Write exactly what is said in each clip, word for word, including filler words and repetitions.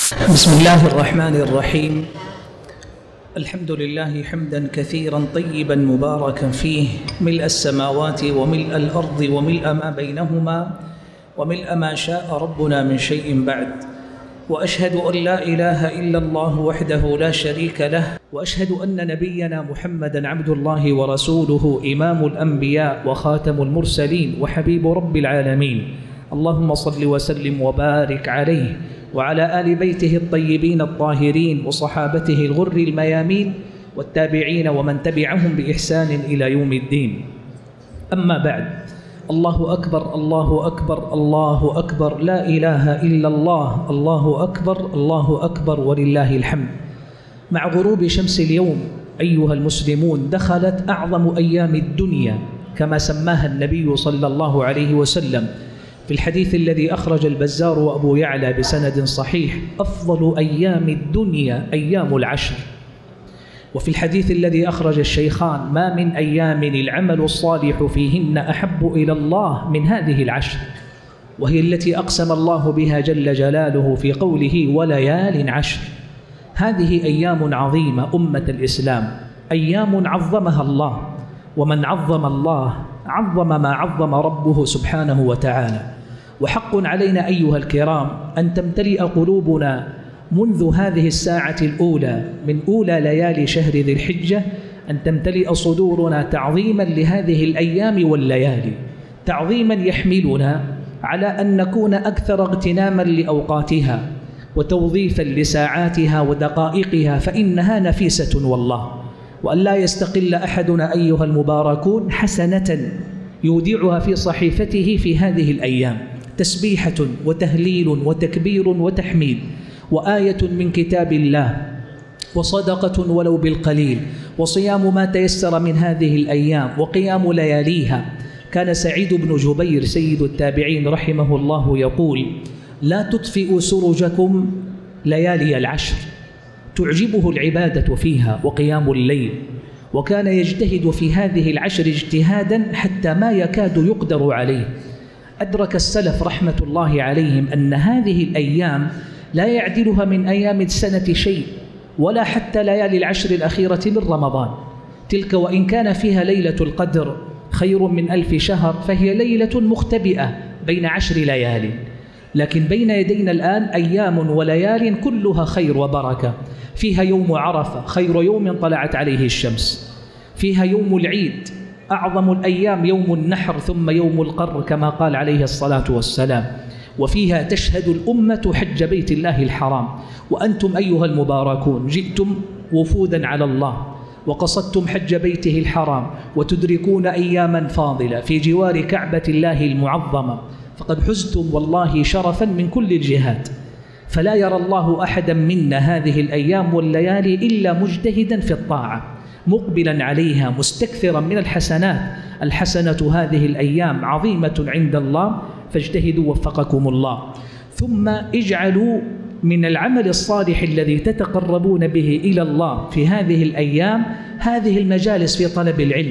بسم الله الرحمن الرحيم. الحمد لله حمدا كثيرا طيبا مباركا فيه، ملء السماوات وملء الأرض وملء ما بينهما وملء ما شاء ربنا من شيء بعد. وأشهد أن لا إله إلا الله وحده لا شريك له، وأشهد أن نبينا محمدا عبد الله ورسوله، إمام الأنبياء وخاتم المرسلين وحبيب رب العالمين. اللهم صل وسلم وبارك عليه وعلى آل بيته الطيبين الطاهرين وصحابته الغر الميامين والتابعين ومن تبعهم بإحسان إلى يوم الدين. أما بعد، الله أكبر الله أكبر الله أكبر، لا إله إلا الله، الله أكبر الله أكبر ولله الحمد. مع غروب شمس اليوم أيها المسلمون دخلت أعظم أيام الدنيا كما سماها النبي صلى الله عليه وسلم في الحديث الذي أخرج البزار وأبو يعلى بسند صحيح: أفضل أيام الدنيا أيام العشر. وفي الحديث الذي أخرج الشيخان: ما من أيام العمل الصالح فيهن أحب إلى الله من هذه العشر، وهي التي أقسم الله بها جل جلاله في قوله: وليال عشر. هذه أيام عظيمة أمة الإسلام، أيام عظمها الله، ومن عظم الله عظم ما عظم ربه سبحانه وتعالى. وحق علينا أيها الكرام أن تمتلئ قلوبنا منذ هذه الساعة الأولى من أولى ليالي شهر ذي الحجة، أن تمتلئ صدورنا تعظيما لهذه الأيام والليالي، تعظيما يحملنا على أن نكون أكثر اغتناما لأوقاتها وتوظيفا لساعاتها ودقائقها، فإنها نفيسة والله. وأن لا يستقل أحدنا أيها المباركون حسنة يودعها في صحيفته في هذه الأيام، تسبيحة وتهليل وتكبير وتحميد وآية من كتاب الله وصدقة ولو بالقليل وصيام ما تيسر من هذه الأيام وقيام لياليها. كان سعيد بن جبير سيد التابعين رحمه الله يقول: لا تطفئوا سرجكم ليالي العشر، تعجبه العبادة فيها وقيام الليل، وكان يجتهد في هذه العشر اجتهادا حتى ما يكاد يقدر عليه. أدرك السلف رحمة الله عليهم أن هذه الأيام لا يعدلها من أيام السنة شيء، ولا حتى ليالي العشر الأخيرة من رمضان. تلك وإن كان فيها ليلة القدر خير من ألف شهر، فهي ليلة مختبئة بين عشر ليال، لكن بين يدينا الآن أيام وليال كلها خير وبركة. فيها يوم عرفة خير يوم طلعت عليه الشمس، فيها يوم العيد أعظم الأيام يوم النحر ثم يوم القر كما قال عليه الصلاة والسلام، وفيها تشهد الأمة حج بيت الله الحرام. وأنتم أيها المباركون جئتم وفودا على الله وقصدتم حج بيته الحرام وتدركون أياما فاضلة في جوار كعبة الله المعظمة، فقد حزتم والله شرفا من كل الجهات. فلا يرى الله أحدا منا هذه الأيام والليالي إلا مجتهدا في الطاعة مقبلا عليها مستكثرا من الحسنات. الحسنة هذه الأيام عظيمة عند الله، فاجتهدوا وفقكم الله. ثم اجعلوا من العمل الصالح الذي تتقربون به إلى الله في هذه الأيام هذه المجالس في طلب العلم،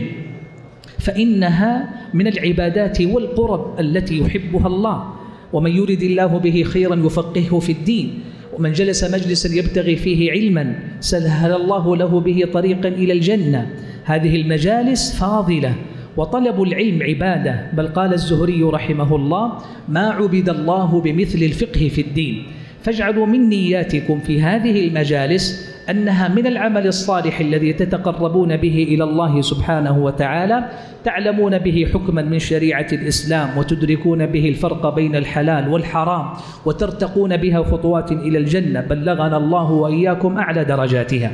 فإنها من العبادات والقرب التي يحبها الله. ومن يرد الله به خيرا يفقهه في الدين، ومن جلس مجلسا يبتغي فيه علما سهل الله له به طريقا إلى الجنة. هذه المجالس فاضلة، وطلب العلم عبادة، بل قال الزهري رحمه الله: ما عبد الله بمثل الفقه في الدين. فاجعلوا من نياتكم في هذه المجالس أنها من العمل الصالح الذي تتقربون به إلى الله سبحانه وتعالى، تعلمون به حكما من شريعة الإسلام، وتدركون به الفرق بين الحلال والحرام، وترتقون بها خطوات إلى الجنة، بلغنا الله وإياكم أعلى درجاتها.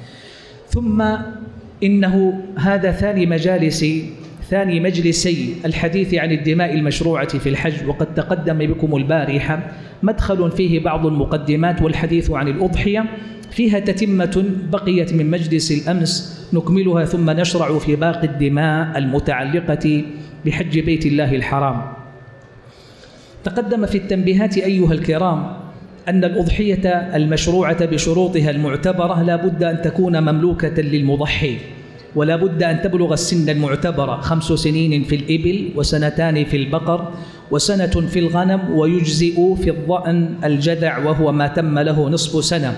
ثم إنه هذا ثاني مجالس ثاني مجلسي الحديث عن الدماء المشروعة في الحج، وقد تقدم بكم البارحة مدخل فيه بعض المقدمات والحديث عن الأضحية، فيها تتمة بقيت من مجلس الأمس نكملها، ثم نشرع في باقي الدماء المتعلقة بحج بيت الله الحرام. تقدم في التنبيهات أيها الكرام أن الأضحية المشروعة بشروطها المعتبرة لا بد أن تكون مملوكة للمضحي، ولا بد أن تبلغ السن المعتبرة، خمس سنين في الإبل وسنتان في البقر وسنة في الغنم، ويجزئ في الضأن الجذع وهو ما تم له نصف سنة.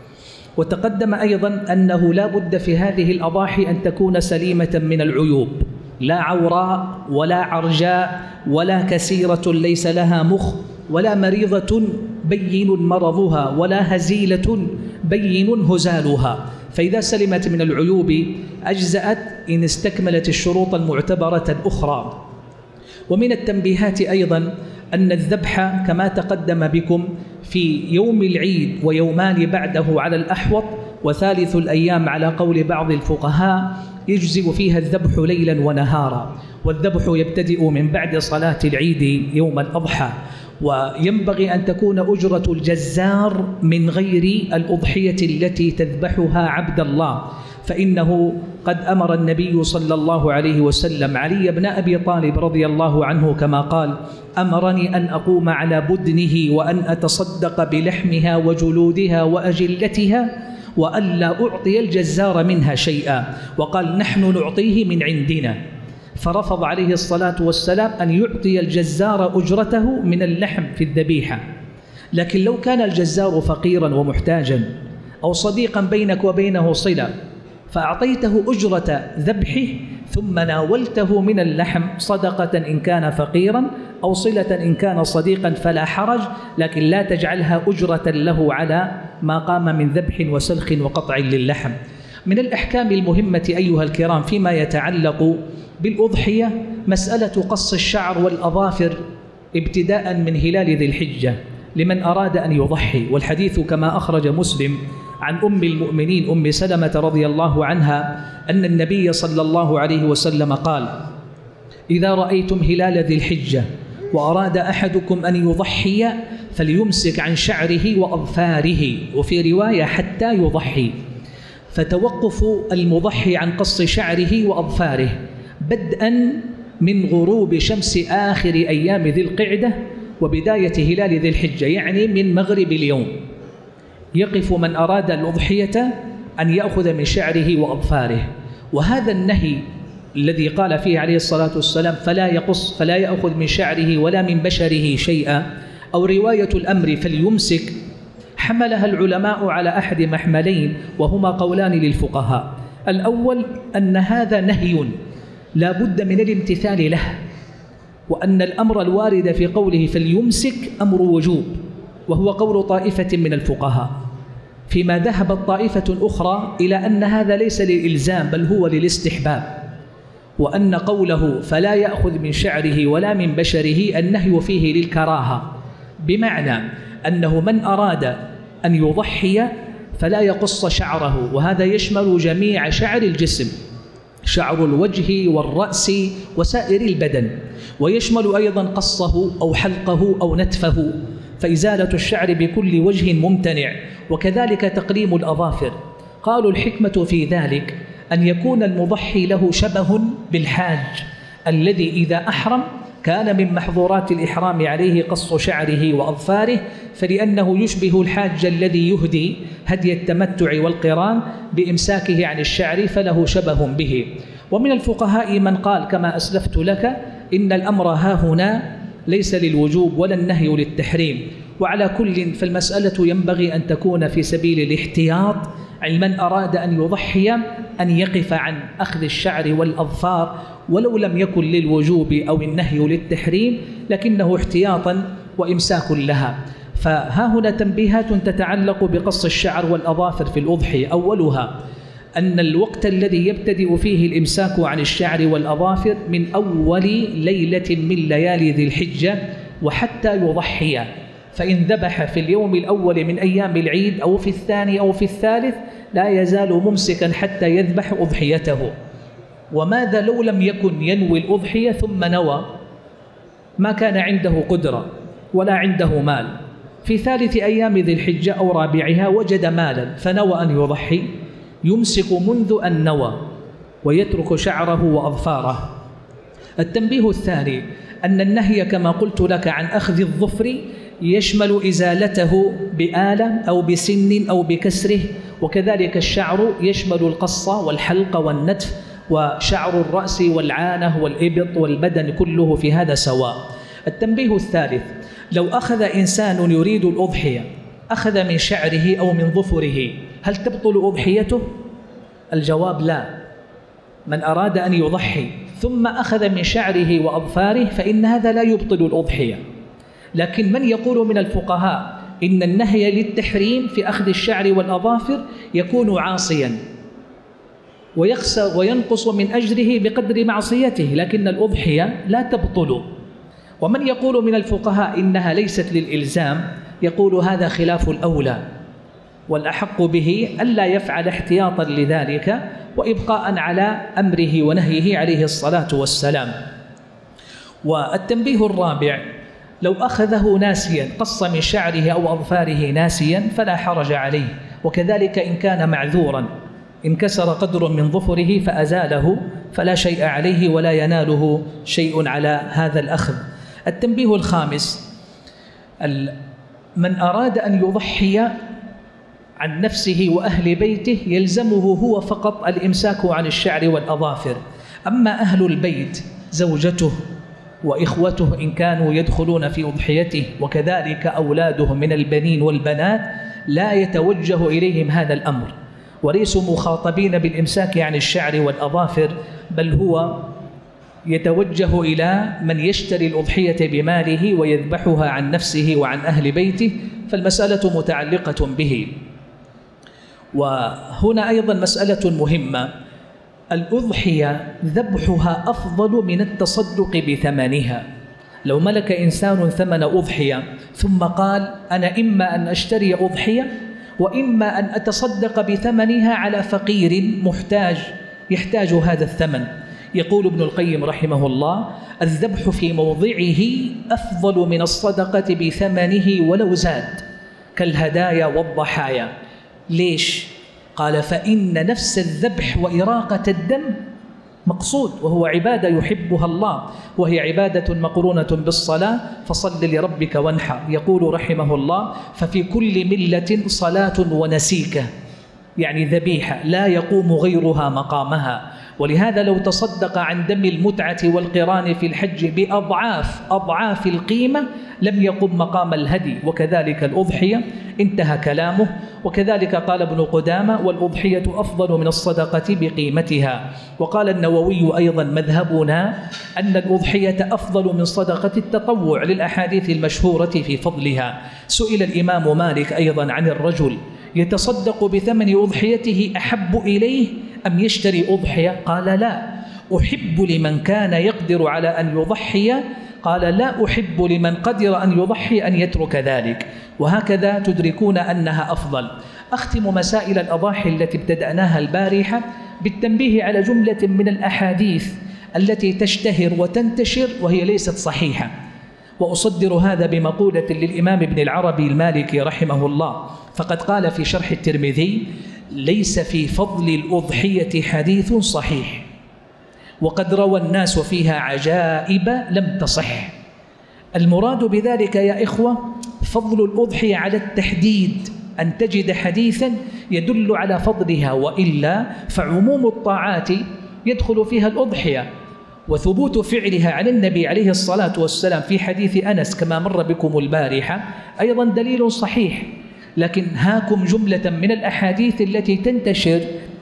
وتقدم أيضا أنه لا بد في هذه الأضاحي أن تكون سليمة من العيوب، لا عوراء ولا عرجاء ولا كسيرة ليس لها مخ ولا مريضة بين مرضها ولا هزيلة بين هزالها، فإذا سلمت من العيوب أجزأت إن استكملت الشروط المعتبرة الأخرى. ومن التنبيهات أيضا أن الذبح كما تقدم بكم في يوم العيد ويومان بعده على الأحوط، وثالث الأيام على قول بعض الفقهاء يجزئ فيها الذبح ليلا ونهارا، والذبح يبتدئ من بعد صلاة العيد يوم الأضحى. وينبغي أن تكون أجرة الجزار من غير الأضحية التي تذبحها عبد الله، فإنه قد أمر النبي صلى الله عليه وسلم علي بن أبي طالب رضي الله عنه كما قال: أمرني أن أقوم على بدنه وأن أتصدق بلحمها وجلودها وأجلتها وألا أعطي الجزار منها شيئا، وقال: نحن نعطيه من عندنا. فرفض عليه الصلاة والسلام أن يعطي الجزار أجرته من اللحم في الذبيحة. لكن لو كان الجزار فقيرا ومحتاجا أو صديقا بينك وبينه صلة فأعطيته أجرة ذبحه ثم ناولته من اللحم صدقة إن كان فقيرا أو صلة إن كان صديقا فلا حرج، لكن لا تجعلها أجرة له على ما قام من ذبح وسلخ وقطع للحم. من الأحكام المهمة أيها الكرام فيما يتعلق بالأضحية مسألة قص الشعر والأظافر ابتداء من هلال ذي الحجة لمن أراد أن يضحي، والحديث كما أخرج مسلم عن أم المؤمنين أم سلمة رضي الله عنها أن النبي صلى الله عليه وسلم قال: إذا رأيتم هلال ذي الحجة وأراد أحدكم أن يضحي فليمسك عن شعره وأظفاره، وفي رواية حتى يضحي. فتوقف المضحي عن قص شعره وأظفاره بدءا من غروب شمس آخر أيام ذي القعدة وبداية هلال ذي الحجة، يعني من مغرب اليوم. يقف من أراد الأضحية أن يأخذ من شعره وأظفاره. وهذا النهي الذي قال فيه عليه الصلاة والسلام فلا يقص فلا يأخذ من شعره ولا من بشره شيئا، أو رواية الأمر فليمسك، حملها العلماء على أحد محملين وهما قولان للفقهاء. الأول أن هذا نهي لا بد من الامتثال له، وأن الأمر الوارد في قوله فليمسك أمر وجوب، وهو قول طائفة من الفقهاء، فيما ذهبت طائفة أخرى إلى أن هذا ليس للإلزام بل هو للاستحباب، وأن قوله فلا يأخذ من شعره ولا من بشره النهي فيه للكراهة، بمعنى أنه من أراد أن يضحي فلا يقص شعره، وهذا يشمل جميع شعر الجسم، شعر الوجه والرأس وسائر البدن، ويشمل أيضا قصه أو حلقه أو نتفه، فإزالة الشعر بكل وجه ممتنع، وكذلك تقليم الأظافر. قالوا الحكمة في ذلك أن يكون المضحي له شبه بالحاج الذي إذا أحرم كان من محظورات الإحرام عليه قص شعره وأظفاره، فلأنه يشبه الحاج الذي يهدي هدي التمتع والقران بإمساكه عن الشعر فله شبه به. ومن الفقهاء من قال كما أسلفت لك إن الأمر هاهنا ليس للوجوب ولا النهي للتحريم، وعلى كل فالمسألة ينبغي أن تكون في سبيل الاحتياط. من أراد أن يضحي أن يقف عن أخذ الشعر والأظفار ولو لم يكن للوجوب أو النهي للتحريم، لكنه احتياطا وإمساك لها. فها هنا تنبيهات تتعلق بقص الشعر والأظافر في الأضحية. أولها أن الوقت الذي يبتدئ فيه الإمساك عن الشعر والأظافر من أول ليلة من ليالي ذي الحجة وحتى يضحي، فإن ذبح في اليوم الأول من أيام العيد أو في الثاني أو في الثالث لا يزال ممسكا حتى يذبح أضحيته. وماذا لو لم يكن ينوي الأضحية ثم نوى، ما كان عنده قدرة ولا عنده مال، في ثالث أيام ذي الحجة أو رابعها وجد مالا فنوى أن يضحي، يمسك منذ أن نوى ويترك شعره وأظفاره. التنبيه الثاني أن النهي كما قلت لك عن أخذ الظفر يشمل إزالته بآلة أو بسن أو بكسره، وكذلك الشعر يشمل القص والحلق والنتف، وشعر الرأس والعانة والإبط والبدن كله في هذا سواء. التنبيه الثالث: لو أخذ إنسان يريد الأضحية أخذ من شعره أو من ظفره، هل تبطل أضحيته؟ الجواب لا. من أراد أن يضحي ثم أخذ من شعره وأظفاره فإن هذا لا يبطل الأضحية. لكن من يقول من الفقهاء إن النهي للتحريم في أخذ الشعر والأظافر يكون عاصيا ويخسر وينقص من أجره بقدر معصيته، لكن الأضحية لا تبطل. ومن يقول من الفقهاء إنها ليست للإلزام يقول هذا خلاف الأولى، والأحق به ألا يفعل احتياطا لذلك وإبقاء على أمره ونهيه عليه الصلاة والسلام. والتنبيه الرابع: لو أخذه ناسيا، قص من شعره أو أظفاره ناسيا فلا حرج عليه، وكذلك إن كان معذورا، انكسر قدر من ظفره فأزاله فلا شيء عليه ولا يناله شيء على هذا الأخذ. التنبيه الخامس: من أراد أن يضحي عن نفسه وأهل بيته يلزمه هو فقط الإمساك عن الشعر والأظافر، أما أهل البيت زوجته وإخوته إن كانوا يدخلون في أضحيته وكذلك أولاده من البنين والبنات لا يتوجه إليهم هذا الأمر، وليسوا مخاطبين بالإمساك عن الشعر والأظافر، بل هو يتوجه إلى من يشتري الأضحية بماله ويذبحها عن نفسه وعن أهل بيته، فالمسألة متعلقة به. وهنا أيضا مسألة مهمة: الأضحية ذبحها أفضل من التصدق بثمنها. لو ملك إنسان ثمن أضحية ثم قال أنا إما أن أشتري أضحية وإما أن أتصدق بثمنها على فقير محتاج يحتاج هذا الثمن، يقول ابن القيم رحمه الله: الذبح في موضعه أفضل من الصدقة بثمنه ولو زاد، كالهدايا والضحايا. ليش؟ قال: فإن نفس الذبح وإراقة الدم مقصود، وهو عبادة يحبها الله، وهي عبادة مقرونة بالصلاة، فصل لربك وانحر. يقول رحمه الله: ففي كل ملة صلاة ونسيكة، يعني ذبيحة لا يقوم غيرها مقامها. ولهذا لو تصدق عن دم المتعة والقران في الحج بأضعاف أضعاف القيمة لم يقم مقام الهدي، وكذلك الأضحية. انتهى كلامه. وكذلك قال ابن قدامة: والأضحية أفضل من الصدقة بقيمتها. وقال النووي أيضا: مذهبنا أن الأضحية أفضل من صدقة التطوع للأحاديث المشهورة في فضلها. سئل الإمام مالك أيضا عن الرجل يتصدق بثمن أضحيته أحب إليه أم يشتري أضحية؟ قال: لا، أحب لمن كان يقدر على أن يضحي. قال: لا أحب لمن قدر أن يضحي أن يترك ذلك. وهكذا تدركون أنها أفضل. أختم مسائل الأضاحي التي ابتدأناها البارحة بالتنبيه على جملة من الأحاديث التي تشتهر وتنتشر وهي ليست صحيحة، وأصدر هذا بمقولة للإمام ابن العربي المالكي رحمه الله، فقد قال في شرح الترمذي: ليس في فضل الأضحية حديث صحيح، وقد روى الناس فيها عجائب لم تصح. المراد بذلك يا إخوة فضل الأضحية على التحديد، أن تجد حديثا يدل على فضلها، وإلا فعموم الطاعات يدخل فيها الأضحية. وثبوت فعلها على النبي عليه الصلاة والسلام في حديث أنس كما مر بكم البارحة أيضا دليل صحيح. لكن هاكم جملة من الأحاديث التي تنتشر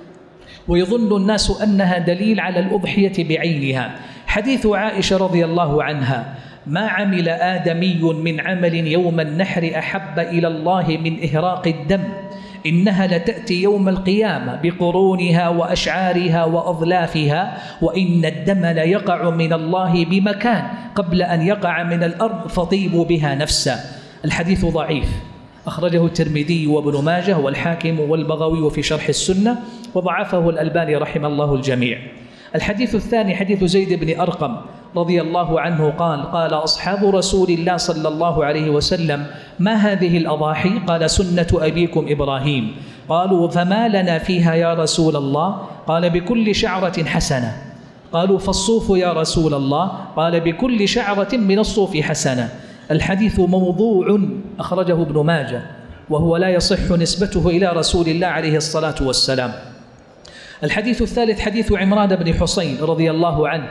ويظن الناس أنها دليل على الأضحية بعينها. حديث عائشة رضي الله عنها: ما عمل آدمي من عمل يوم النحر أحب إلى الله من إهراق الدم، إنها لتأتي يوم القيامة بقرونها وأشعارها وأظلافها، وإن الدم ليقع من الله بمكان قبل أن يقع من الأرض فطيبوا بها نفسا. الحديث ضعيف، أخرجه الترمذي وابن ماجه والحاكم والبغوي في شرح السنة، وضعفه الألباني رحمه الله الجميع. الحديث الثاني حديث زيد بن أرقم رضي الله عنه قال: قال أصحاب رسول الله صلى الله عليه وسلم: ما هذه الأضاحي؟ قال: سنة أبيكم إبراهيم. قالوا: فما لنا فيها يا رسول الله؟ قال: بكل شعرة حسنة. قالوا: فالصوف يا رسول الله؟ قال: بكل شعرة من الصوف حسنة. الحديث موضوع، أخرجه ابن ماجه، وهو لا يصح نسبته إلى رسول الله عليه الصلاة والسلام. الحديث الثالث حديث عمران بن حسين رضي الله عنه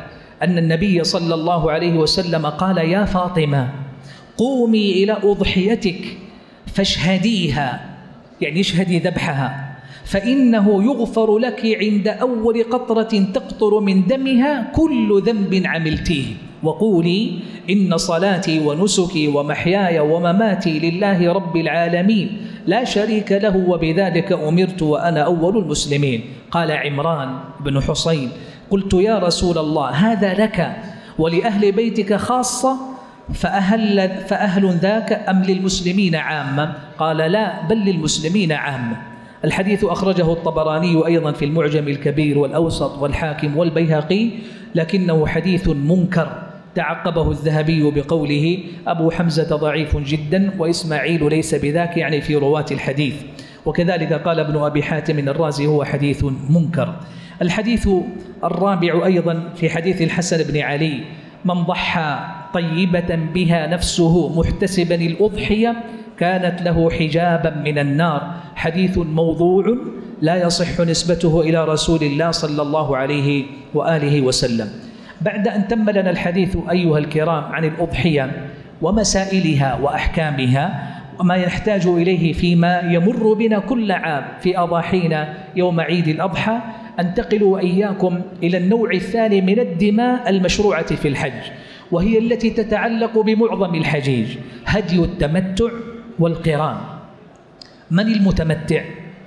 أن النبي صلى الله عليه وسلم قال: يا فاطمة قومي إلى أضحيتك فاشهديها، يعني اشهدي ذبحها، فإنه يغفر لك عند أول قطرة تقطر من دمها كل ذنب عملتيه، وقولي: إن صلاتي ونسكي ومحياي ومماتي لله رب العالمين لا شريك له وبذلك أمرت وأنا أول المسلمين. قال عمران بن حصين: قلت يا رسول الله هذا لك ولأهل بيتك خاصة فأهل, فأهل ذاك أم للمسلمين عامة؟ قال: لا، بل للمسلمين عامة. الحديث أخرجه الطبراني أيضا في المعجم الكبير والأوسط والحاكم والبيهقي، لكنه حديث منكر. تعقبه الذهبي بقوله: أبو حمزة ضعيف جدا وإسماعيل ليس بذاك، يعني في رواة الحديث. وكذلك قال ابن أبي حاتم الرازي: هو حديث منكر. الحديث الرابع أيضا في حديث الحسن بن علي: من ضحى طيبة بها نفسه محتسبا الأضحية كانت له حجابا من النار. حديث موضوع لا يصح نسبته إلى رسول الله صلى الله عليه وآله وسلم. بعد أن تم لنا الحديث أيها الكرام عن الأضحية ومسائلها وأحكامها وما يحتاج إليه فيما يمر بنا كل عام في أضاحينا يوم عيد الأضحى، أنتقل وإياكم إلى النوع الثاني من الدماء المشروعة في الحج، وهي التي تتعلق بمعظم الحجيج: هدي التمتع والقران. من المتمتع؟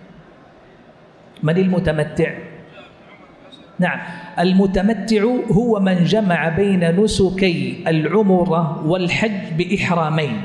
من المتمتع؟ نعم، المتمتع هو من جمع بين نسكي العمرة والحج بإحرامين: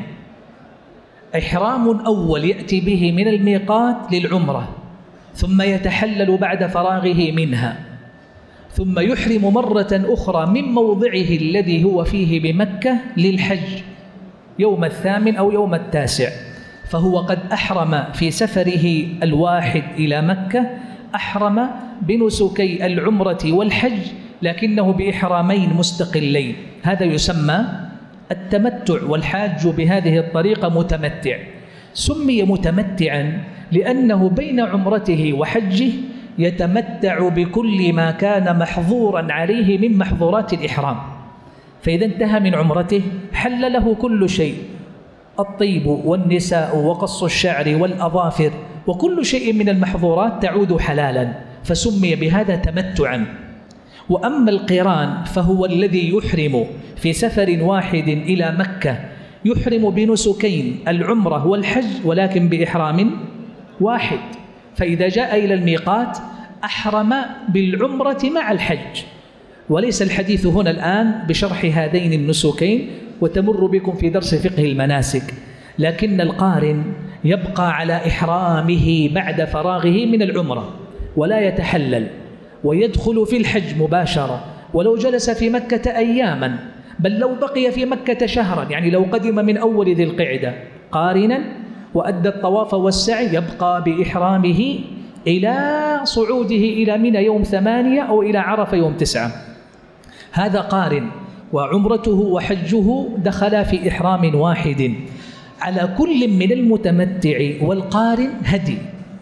إحرام أول يأتي به من الميقات للعمرة، ثم يتحلل بعد فراغه منها، ثم يحرم مرة أخرى من موضعه الذي هو فيه بمكة للحج يوم الثامن أو يوم التاسع. فهو قد أحرم في سفره الواحد إلى مكة، أحرم بنسكي العمرة والحج، لكنه بإحرامين مستقلين. هذا يسمى التمتع، والحاج بهذه الطريقة متمتع. سمي متمتعا لأنه بين عمرته وحجه يتمتع بكل ما كان محظورا عليه من محظورات الإحرام، فإذا انتهى من عمرته حل له كل شيء: الطيب والنساء وقص الشعر والأظافر، وكل شيء من المحظورات تعود حلالا، فسمي بهذا تمتعا. وأما القران فهو الذي يحرم في سفر واحد إلى مكة، يحرم بنسكين العمرة والحج ولكن بإحرام واحد، فإذا جاء إلى الميقات أحرم بالعمرة مع الحج. وليس الحديث هنا الآن بشرح هذين النسكين، وتمر بكم في درس فقه المناسك، لكن القارن يبقى على إحرامه بعد فراغه من العمرة ولا يتحلل، ويدخل في الحج مباشرة ولو جلس في مكة أياما، بل لو بقي في مكة شهرا، يعني لو قدم من أول ذي القعدة قارنا وأدى الطواف والسعي يبقى بإحرامه إلى صعوده إلى منى يوم ثمانية أو إلى عرفة يوم تسعة. هذا قارن، وعمرته وحجه دخلا في إحرام واحد. على كل من المتمتع والقارن هدي،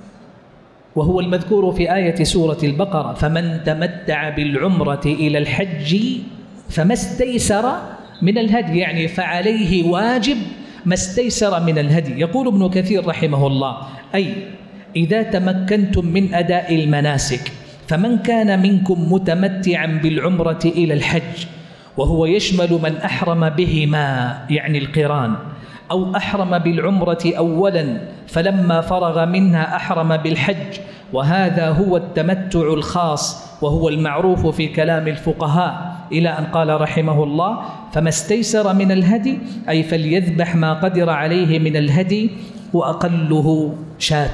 وهو المذكور في آية سورة البقرة: فمن تمتع بالعمرة إلى الحج فما استيسر من الهدي، يعني فعليه واجب ما استيسر من الهدي. يقول ابن كثير رحمه الله: أي إذا تمكنتم من أداء المناسك، فمن كان منكم متمتعا بالعمرة إلى الحج، وهو يشمل من أحرم بهما يعني القران، أو أحرم بالعمرة أولا فلما فرغ منها أحرم بالحج، وهذا هو التمتع الخاص وهو المعروف في كلام الفقهاء، إلى أن قال رحمه الله: فما استيسر من الهدي، أي فليذبح ما قدر عليه من الهدي وأقله شاة.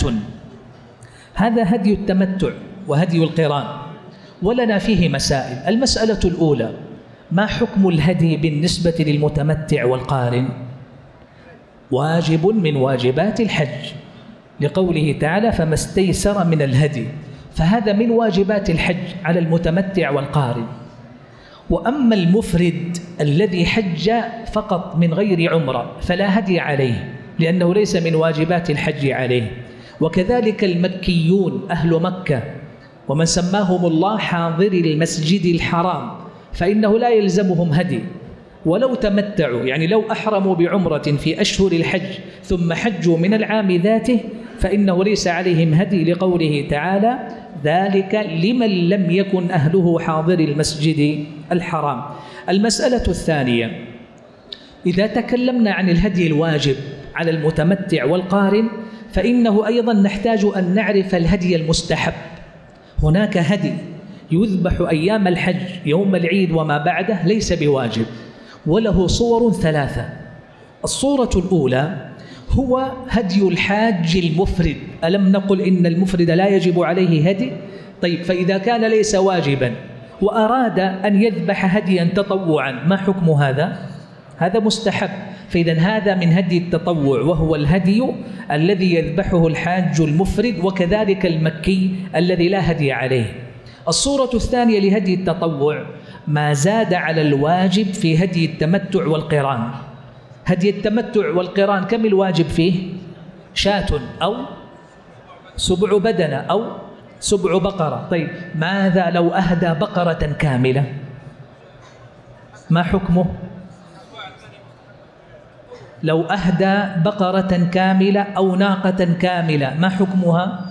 هذا هدي التمتع وهدي القران، ولنا فيه مسائل. المسألة الأولى: ما حكم الهدي بالنسبة للمتمتع والقارن؟ واجب من واجبات الحج، لقوله تعالى: فما استيسر من الهدي، فهذا من واجبات الحج على المتمتع والقارن. وأما المفرد الذي حج فقط من غير عمرة فلا هدي عليه، لأنه ليس من واجبات الحج عليه. وكذلك المكيون أهل مكة ومن سماهم الله حاضري المسجد الحرام، فإنه لا يلزمهم هدي، ولو تمتعوا يعني لو أحرموا بعمرة في أشهر الحج ثم حجوا من العام ذاته فإنه ليس عليهم هدي، لقوله تعالى ذلك لمن لم يكن أهله حاضر المسجد الحرام. المسألة الثانية، إذا تكلمنا عن الهدي الواجب على المتمتع والقارن فإنه أيضا نحتاج أن نعرف الهدي المستحب. هناك هدي يذبح أيام الحج يوم العيد وما بعده ليس بواجب، وله صور ثلاثة. الصورة الأولى هو هدي الحاج المفرد. ألم نقل إن المفرد لا يجب عليه هدي؟ طيب، فإذا كان ليس واجبا وأراد أن يذبح هديا تطوعا ما حكم هذا؟ هذا مستحب. فإذا هذا من هدي التطوع، وهو الهدي الذي يذبحه الحاج المفرد، وكذلك المكي الذي لا هدي عليه. الصورة الثانية لهدي التطوع ما زاد على الواجب في هدي التمتع والقران. هدي التمتع والقران كم الواجب فيه؟ شاة أو سبع بدنة أو سبع بقرة. طيب، ماذا لو أهدى بقرة كاملة؟ ما حكمه؟ لو أهدى بقرة كاملة أو ناقة كاملة ما حكمها؟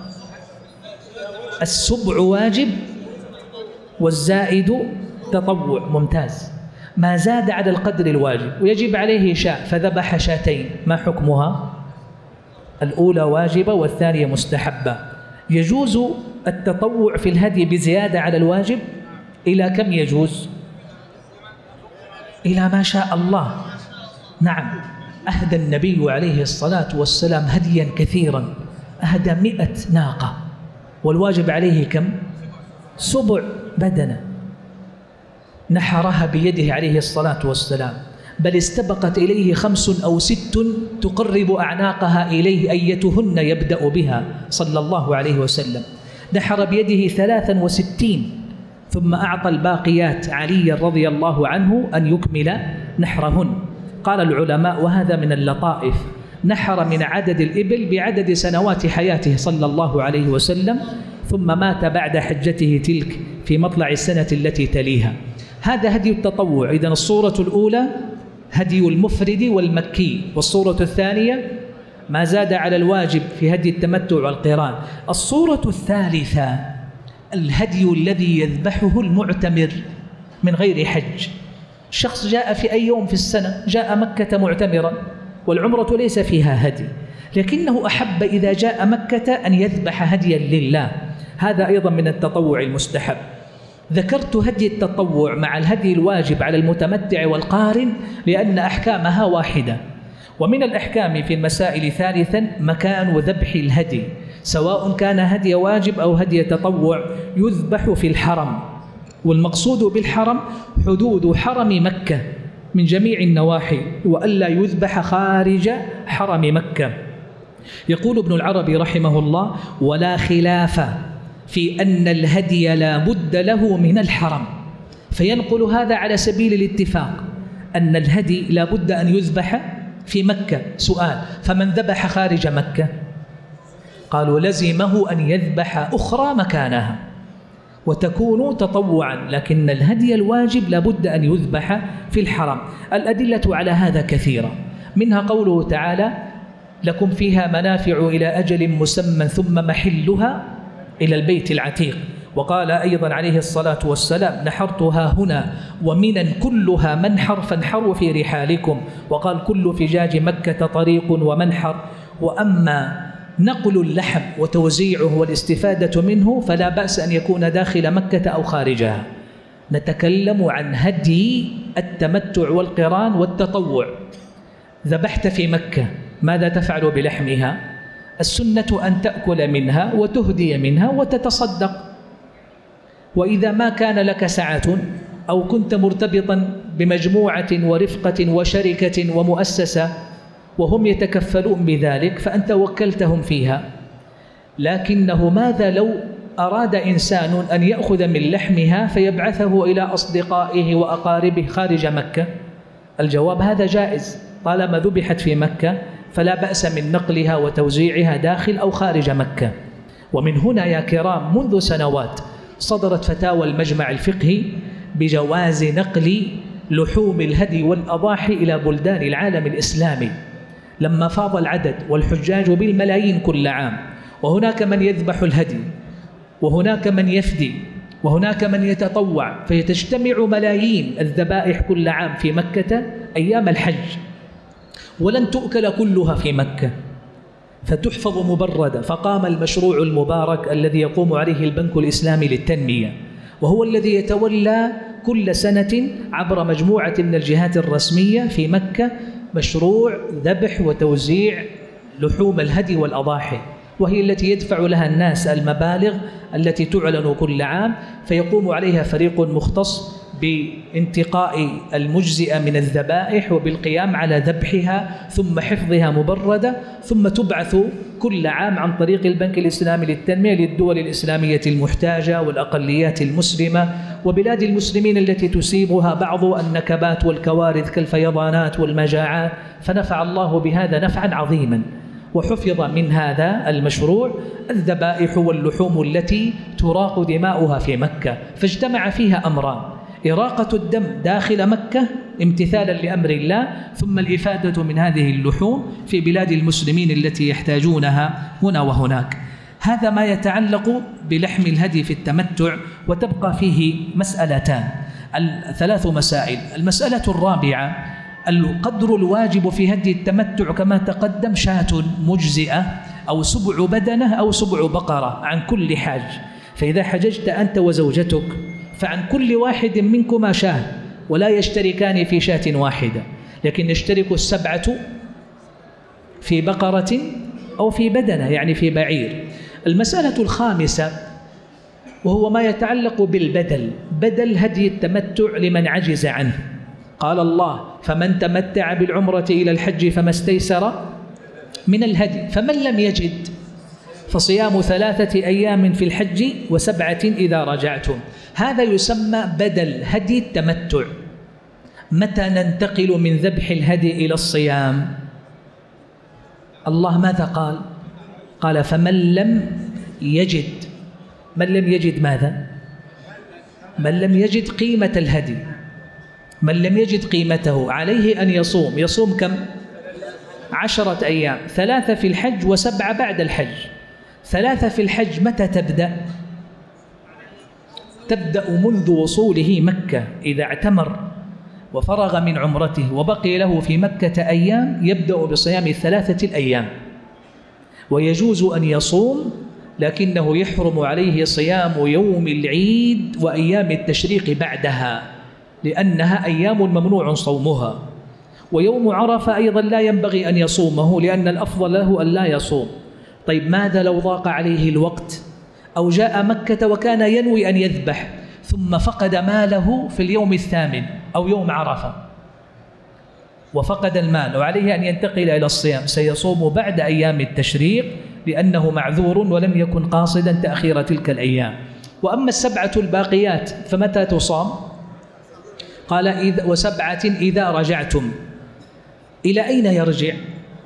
السبع واجب والزائد تطوع. ممتاز. ما زاد على القدر الواجب ويجب عليه شاء فذبح شاتين ما حكمها؟ الأولى واجبة والثانية مستحبة. يجوز التطوع في الهدي بزيادة على الواجب إلى كم يجوز؟ إلى ما شاء الله. نعم، أهدى النبي عليه الصلاة والسلام هديا كثيرا، أهدى مئة ناقة، والواجب عليه كم؟ سبع بدنة. نحرها بيده عليه الصلاة والسلام، بل استبقت إليه خمس أو ست تقرب أعناقها إليه أيتهن يبدأ بها صلى الله عليه وسلم. نحر بيده ثلاثا وستين، ثم أعطى الباقيات علي رضي الله عنه أن يكمل نحرهن. قال العلماء وهذا من اللطائف، نحر من عدد الإبل بعدد سنوات حياته صلى الله عليه وسلم، ثم مات بعد حجته تلك في مطلع السنة التي تليها. هذا هدي التطوع. إذن الصورة الأولى هدي المفرد والمكي، والصورة الثانية ما زاد على الواجب في هدي التمتع والقران. الصورة الثالثة الهدي الذي يذبحه المعتمر من غير حج. شخص جاء في أي يوم في السنة، جاء مكة معتمرا والعمرة ليس فيها هدي، لكنه أحب إذا جاء مكة أن يذبح هديا لله. هذا أيضا من التطوع المستحب. ذكرت هدي التطوع مع الهدي الواجب على المتمتع والقارن لأن أحكامها واحدة. ومن الأحكام في المسائل ثالثا مكان ذبح الهدي، سواء كان هدي واجب أو هدي تطوع، يذبح في الحرم. والمقصود بالحرم حدود حرم مكة من جميع النواحي، وألا يذبح خارج حرم مكة. يقول ابن العربي رحمه الله: ولا خلاف في أن الهدي لا بد له من الحرم. فينقل هذا على سبيل الاتفاق أن الهدي لا بد أن يذبح في مكة. سؤال: فمن ذبح خارج مكة؟ قالوا لزمه أن يذبح أخرى مكانها وتكون تطوعا، لكن الهدي الواجب لا بد أن يذبح في الحرم. الأدلة على هذا كثيرة، منها قوله تعالى: لكم فيها منافع إلى أجل مسمى ثم محلها إلى البيت العتيق. وقال أيضا عليه الصلاة والسلام: نحرتها هنا ومنا كلها منحر فانحروا في رحالكم. وقال: كل فجاج مكة طريق ومنحر. وأما نقل اللحم وتوزيعه والاستفادة منه فلا بأس أن يكون داخل مكة أو خارجها. نتكلم عن هدي التمتع والقران والتطوع. ذبحت في مكة، ماذا تفعل بلحمها؟ السنة أن تأكل منها وتهدي منها وتتصدق. وإذا ما كان لك سعة أو كنت مرتبطا بمجموعة ورفقة وشركة ومؤسسة وهم يتكفلون بذلك فأنت وكلتهم فيها، لكنه ماذا لو أراد إنسان أن يأخذ من لحمها فيبعثه إلى أصدقائه وأقاربه خارج مكة؟ الجواب: هذا جائز طالما ذبحت في مكة، فلا بأس من نقلها وتوزيعها داخل أو خارج مكة. ومن هنا يا كرام منذ سنوات صدرت فتاوى المجمع الفقهي بجواز نقل لحوم الهدي والأضاحي إلى بلدان العالم الإسلامي لما فاض العدد والحجاج بالملايين كل عام، وهناك من يذبح الهدي وهناك من يفدي وهناك من يتطوع، فيتجتمع ملايين الذبائح كل عام في مكة أيام الحج، ولن تؤكل كلها في مكة فتحفظ مبردة. فقام المشروع المبارك الذي يقوم عليه البنك الإسلامي للتنمية، وهو الذي يتولى كل سنة عبر مجموعة من الجهات الرسمية في مكة مشروع ذبح وتوزيع لحوم الهدي والأضاحي، وهي التي يدفع لها الناس المبالغ التي تعلن كل عام، فيقوم عليها فريق مختص بانتقاء المجزئة من الذبائح وبالقيام على ذبحها ثم حفظها مبردة، ثم تبعث كل عام عن طريق البنك الإسلامي للتنمية للدول الإسلامية المحتاجة والأقليات المسلمة وبلاد المسلمين التي تصيبها بعض النكبات والكوارث كالفيضانات والمجاعات، فنفع الله بهذا نفعا عظيما. وحفظ من هذا المشروع الذبائح واللحوم التي تراق دماؤها في مكة، فاجتمع فيها أمران: إراقة الدم داخل مكة امتثالا لأمر الله، ثم الإفادة من هذه اللحوم في بلاد المسلمين التي يحتاجونها هنا وهناك. هذا ما يتعلق بلحم الهدي في التمتع، وتبقى فيه مسألتان، ثلاث مسائل. المسألة الرابعة: القدر الواجب في هدي التمتع كما تقدم شاة مجزئة أو سبع بدنة أو سبع بقرة عن كل حاج. فإذا حججت أنت وزوجتك فعن كل واحد منكما شاة، ولا يشتركان في شاة واحدة، لكن يشترك السبعة في بقرة أو في بدنة، يعني في بعير. المسألة الخامسة وهو ما يتعلق بالبدل، بدل هدي التمتع لمن عجز عنه. قال الله: فمن تمتع بالعمرة إلى الحج فما استيسر من الهدي، فمن لم يجد فصيام ثلاثة أيام في الحج وسبعة إذا رجعتم. هذا يسمى بدل هدي التمتع. متى ننتقل من ذبح الهدي إلى الصيام؟ الله ماذا قال؟ قال: فمن لم يجد. من لم يجد ماذا؟ من لم يجد قيمة الهدي، من لم يجد قيمته عليه أن يصوم. يصوم كم؟ عشرة أيام، ثلاثة في الحج وسبعة بعد الحج. ثلاثة في الحج متى تبدأ؟ تبدأ منذ وصوله مكة، إذا اعتمر وفرغ من عمرته وبقي له في مكة أيام يبدأ بصيام الثلاثة الأيام، ويجوز أن يصوم، لكنه يحرم عليه صيام يوم العيد وأيام التشريق بعدها، لأنها أيام ممنوع صومها. ويوم عرفة أيضا لا ينبغي أن يصومه، لأن الأفضل له أن لا يصوم. طيب ماذا لو ضاق عليه الوقت أو جاء مكة وكان ينوي أن يذبح ثم فقد ماله في اليوم الثامن أو يوم عرفة وفقد المال وعليه أن ينتقل إلى الصيام؟ سيصوم بعد أيام التشريق لأنه معذور ولم يكن قاصدا تأخير تلك الأيام. وأما السبعة الباقيات فمتى تصام؟ قال: إذ وسبعة إذا رجعتم. إلى أين يرجع؟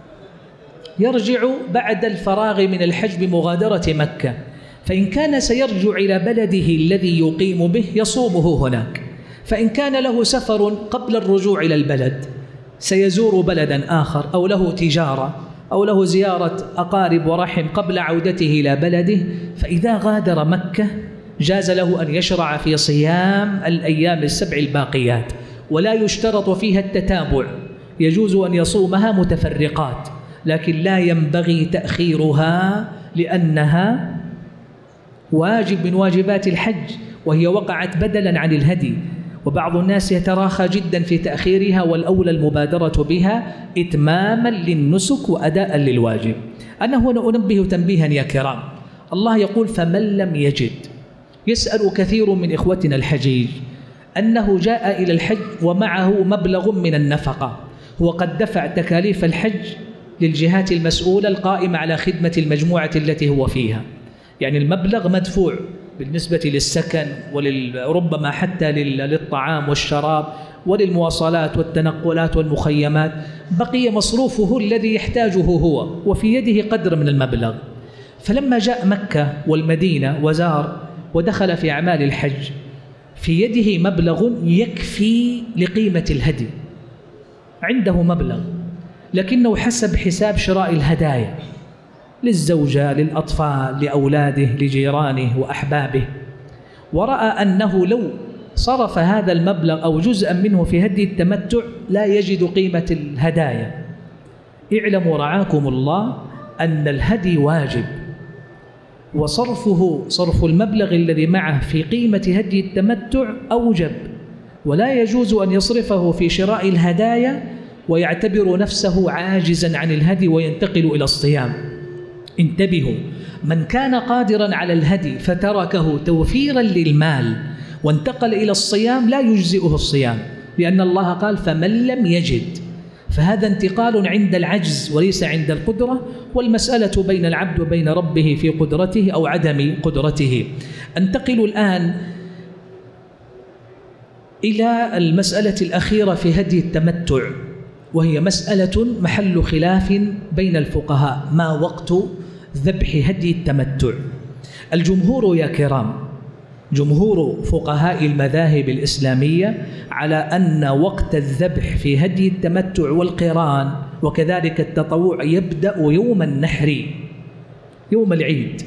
يرجع بعد الفراغ من الحج بمغادرة مكة، فإن كان سيرجع إلى بلده الذي يقيم به يصومه هناك، فإن كان له سفر قبل الرجوع إلى البلد سيزور بلدا آخر، أو له تجارة أو له زيارة أقارب ورحم قبل عودته إلى بلده، فإذا غادر مكة جاز له أن يشرع في صيام الأيام السبع الباقيات، ولا يشترط فيها التتابع، يجوز أن يصومها متفرقات، لكن لا ينبغي تأخيرها لأنها واجب من واجبات الحج، وهي وقعت بدلا عن الهدي. وبعض الناس يتراخى جدا في تأخيرها، والأولى المبادرة بها إتماما للنسك وأداء للواجب. أنا هنا أنبه تنبيها يا كرام، الله يقول: فمن لم يجد. يسأل كثير من إخوتنا الحجيج أنه جاء إلى الحج ومعه مبلغ من النفقة، هو قد دفع تكاليف الحج للجهات المسؤولة القائمة على خدمة المجموعة التي هو فيها، يعني المبلغ مدفوع بالنسبة للسكن وربما حتى للطعام والشراب وللمواصلات والتنقلات والمخيمات، بقي مصروفه الذي يحتاجه هو وفي يده قدر من المبلغ. فلما جاء مكة والمدينة وزار ودخل في أعمال الحج، في يده مبلغ يكفي لقيمة الهدي، عنده مبلغ لكنه حسب حساب شراء الهدايا للزوجة، للأطفال، لأولاده، لجيرانه وأحبابه، ورأى أنه لو صرف هذا المبلغ أو جزءا منه في هدي التمتع لا يجد قيمة الهدايا. اعلموا رعاكم الله أن الهدي واجب، وصرفه صرف المبلغ الذي معه في قيمة هدي التمتع أوجب، ولا يجوز أن يصرفه في شراء الهدايا ويعتبر نفسه عاجزا عن الهدي وينتقل إلى الصيام. انتبهوا، من كان قادرا على الهدي فتركه توفيرا للمال وانتقل إلى الصيام لا يجزئه الصيام، لأن الله قال فمن لم يجد، فهذا انتقال عند العجز وليس عند القدرة، والمسألة بين العبد وبين ربه في قدرته أو عدم قدرته. أنتقل الآن إلى المسألة الأخيرة في هدي التمتع، وهي مسألة محل خلاف بين الفقهاء: ما وقت ذبح هدي التمتع؟ الجمهور يا كرام، جمهور فقهاء المذاهب الإسلامية على أن وقت الذبح في هدي التمتع والقران وكذلك التطوع يبدأ يوم النحر، يوم العيد،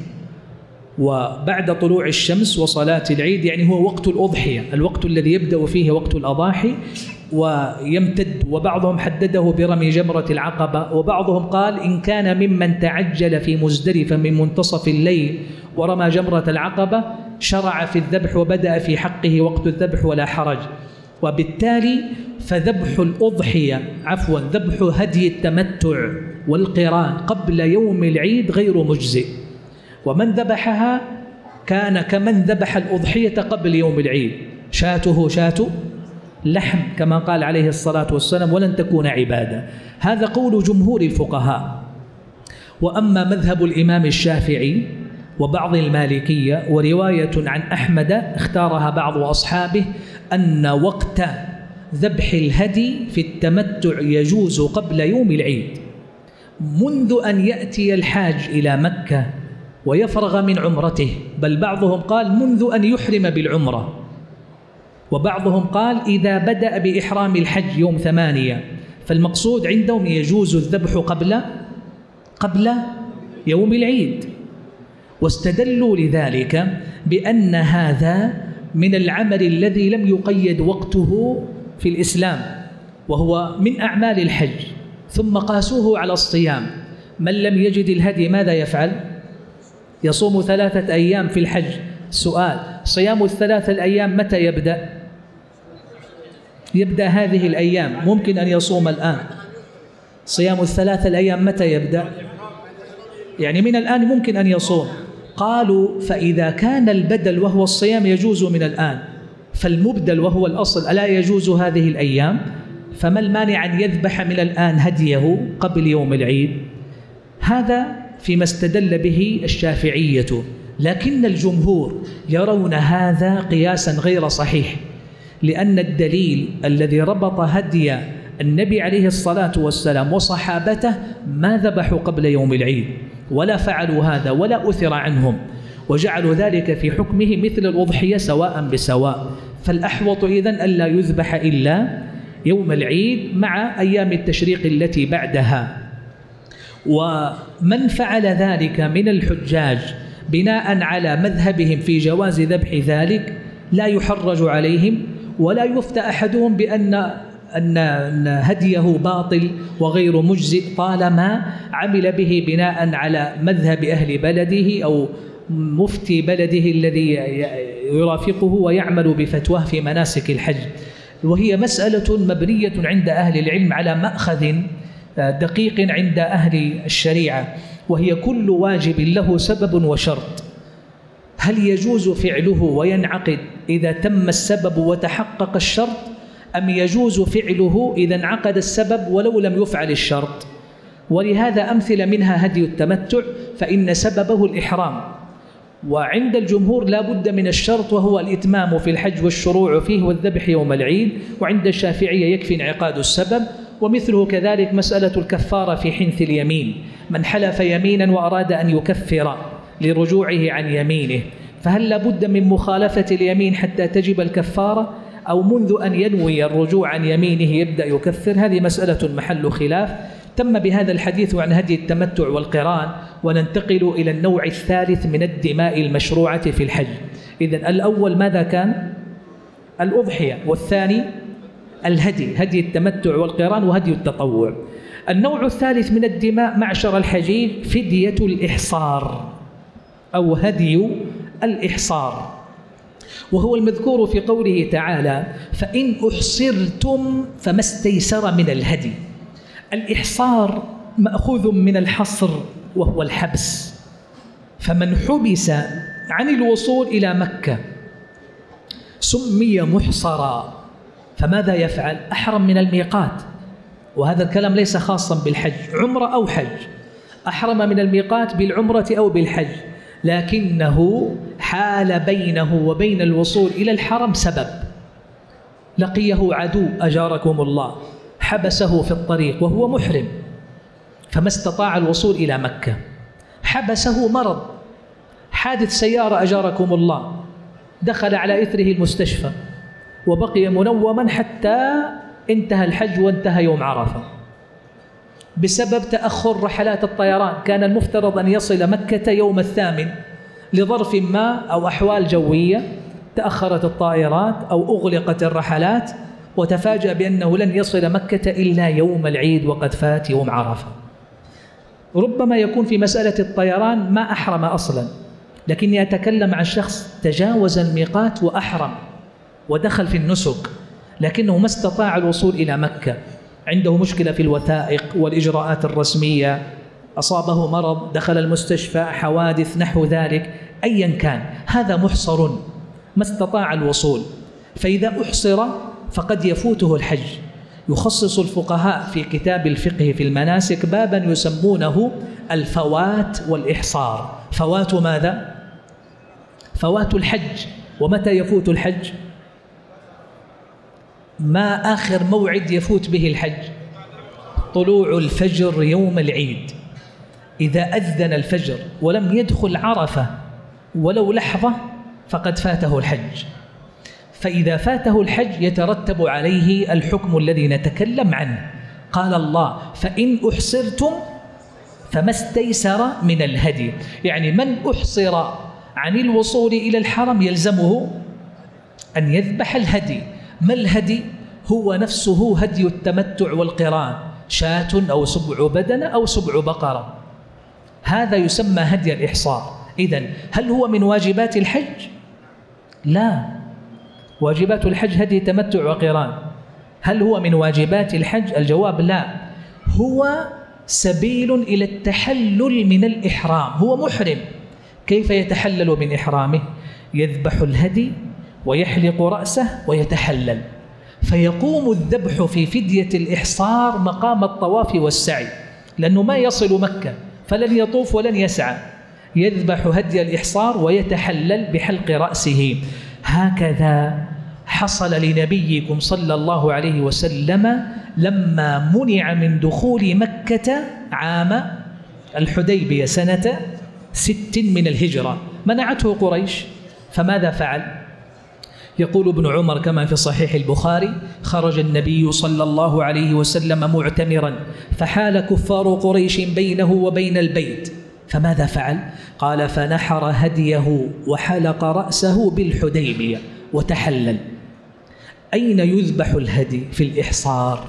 وبعد طلوع الشمس وصلاة العيد، يعني هو وقت الأضحية، الوقت الذي يبدأ فيه وقت الأضاحي ويمتد. وبعضهم حدده برمي جمرة العقبة، وبعضهم قال إن كان ممن تعجل في مزدلفة من منتصف الليل ورمى جمرة العقبة شرع في الذبح وبدأ في حقه وقت الذبح ولا حرج. وبالتالي فذبح الأضحية عفوا ذبح هدي التمتع والقران قبل يوم العيد غير مجزئ، ومن ذبحها كان كمن ذبح الأضحية قبل يوم العيد، شاته شاة لحم كما قال عليه الصلاة والسلام ولن تكون عبادة. هذا قول جمهور الفقهاء. وأما مذهب الإمام الشافعي وبعض المالكية ورواية عن أحمد اختارها بعض أصحابه أن وقت ذبح الهدي في التمتع يجوز قبل يوم العيد، منذ أن يأتي الحاج إلى مكة ويفرغ من عمرته، بل بعضهم قال منذ أن يحرم بالعمرة، وبعضهم قال إذا بدأ بإحرام الحج يوم ثمانية، فالمقصود عندهم يجوز الذبح قبل قبل يوم العيد. واستدلوا لذلك بأن هذا من العمل الذي لم يقيد وقته في الإسلام، وهو من أعمال الحج، ثم قاسوه على الصيام. من لم يجد الهدي ماذا يفعل؟ يصوم ثلاثة أيام في الحج. سؤال: صيام الثلاثة الأيام متى يبدأ؟ يبدأ هذه الأيام، ممكن أن يصوم الآن. صيام الثلاثة الأيام متى يبدأ؟ يعني من الآن ممكن أن يصوم. قالوا فإذا كان البدل وهو الصيام يجوز من الآن، فالمبدل وهو الأصل ألا يجوز هذه الأيام؟ فما المانع أن يذبح من الآن هديه قبل يوم العيد؟ هذا فيما استدل به الشافعية، لكن الجمهور يرون هذا قياسا غير صحيح، لأن الدليل الذي ربط هدي النبي عليه الصلاة والسلام وصحابته ما ذبحوا قبل يوم العيد ولا فعلوا هذا ولا أثر عنهم، وجعلوا ذلك في حكمه مثل الأضحية سواء بسواء. فالأحوط إذن ألا يذبح إلا يوم العيد مع أيام التشريق التي بعدها. ومن فعل ذلك من الحجاج بناء على مذهبهم في جواز ذبح ذلك لا يحرج عليهم، ولا يفتى أحدهم بأن أن هديه باطل وغير مجزئ طالما عمل به بناء على مذهب أهل بلده أو مفتي بلده الذي يرافقه ويعمل بفتواه في مناسك الحج. وهي مسألة مبنية عند أهل العلم على مأخذ دقيق عند أهل الشريعة، وهي كل واجب له سبب وشرط. هل يجوز فعله وينعقد إذا تم السبب وتحقق الشرط، أم يجوز فعله إذا انعقد السبب ولو لم يفعل الشرط؟ ولهذا أمثلة منها هدي التمتع، فإن سببه الإحرام، وعند الجمهور لا بد من الشرط وهو الإتمام في الحج والشروع فيه والذبح يوم العيد، وعند الشافعية يكفي انعقاد السبب. ومثله كذلك مسألة الكفارة في حنث اليمين، من حلف يمينا وأراد أن يكفر لرجوعه عن يمينه فهل لابد من مخالفة اليمين حتى تجب الكفارة، أو منذ أن ينوي الرجوع عن يمينه يبدأ يكفر؟ هذه مسألة محل خلاف. تم بهذا الحديث عن هدي التمتع والقران، وننتقل إلى النوع الثالث من الدماء المشروعة في الحج. إذن الأول ماذا كان؟ الأضحية، والثاني الهدي، هدي التمتع والقران وهدي التطوع. النوع الثالث من الدماء معشر الحجيج فدية الإحصار أو هدي الإحصار، وهو المذكور في قوله تعالى: فإن أحصرتم فما استيسر من الهدي. الإحصار مأخوذ من الحصر وهو الحبس، فمن حبس عن الوصول إلى مكة سمي محصرا، فماذا يفعل؟ أحرم من الميقات، وهذا الكلام ليس خاصا بالحج، عمرة أو حج، أحرم من الميقات بالعمرة أو بالحج، لكنه حال بينه وبين الوصول إلى الحرم سبب، لقيه عدو أجاركم الله حبسه في الطريق وهو محرم فما استطاع الوصول إلى مكة، حبسه مرض، حادث سيارة أجاركم الله، دخل على إثره المستشفى وبقي منوما حتى انتهى الحج وانتهى يوم عرفة بسبب تأخر رحلات الطيران. كان المفترض أن يصل مكة يوم الثامن، لظرف ما أو أحوال جوية تأخرت الطائرات أو أغلقت الرحلات، وتفاجأ بأنه لن يصل مكة إلا يوم العيد وقد فات يوم عرفة. ربما يكون في مسألة الطيران ما أحرم أصلا، لكني أتكلم عن شخص تجاوز الميقات وأحرم ودخل في النسك، لكنه ما استطاع الوصول إلى مكة، عنده مشكلة في الوثائق والإجراءات الرسمية، أصابه مرض، دخل المستشفى، حوادث نحو ذلك، أيا كان هذا محصر ما استطاع الوصول. فإذا أحصر فقد يفوته الحج. يخصص الفقهاء في كتاب الفقه في المناسك بابا يسمونه الفوات والإحصار. فوات ماذا؟ فوات الحج. ومتى يفوت الحج؟ ما آخر موعد يفوت به الحج؟ طلوع الفجر يوم العيد. إذا أذن الفجر ولم يدخل عرفة ولو لحظة فقد فاته الحج. فإذا فاته الحج يترتب عليه الحكم الذي نتكلم عنه. قال الله: فإن أحصرتم فما استيسر من الهدي، يعني من أحصر عن الوصول إلى الحرم يلزمه أن يذبح الهدي. ما الهدي؟ هو نفسه هدي التمتع والقران، شاة أو سبع بدنة أو سبع بقرة، هذا يسمى هدي الإحصار. إذن هل هو من واجبات الحج؟ لا، واجبات الحج هدي تمتع وقران. هل هو من واجبات الحج؟ الجواب لا، هو سبيل إلى التحلل من الإحرام. هو محرم، كيف يتحلل من إحرامه؟ يذبح الهدي ويحلق رأسه ويتحلل، فيقوم الذبح في فدية الإحصار مقام الطواف والسعي، لأنه ما يصل مكة فلن يطوف ولن يسعى، يذبح هدي الإحصار ويتحلل بحلق رأسه. هكذا حصل لنبيكم صلى الله عليه وسلم لما منع من دخول مكة عام الحديبية سنة ست من الهجرة، منعته قريش، فماذا فعل؟ يقول ابن عمر كما في صحيح البخاري: خرج النبي صلى الله عليه وسلم معتمرا فحال كفار قريش بينه وبين البيت، فماذا فعل؟ قال: فنحر هديه وحلق رأسه بالحديبية وتحلل. أين يذبح الهدي في الإحصار؟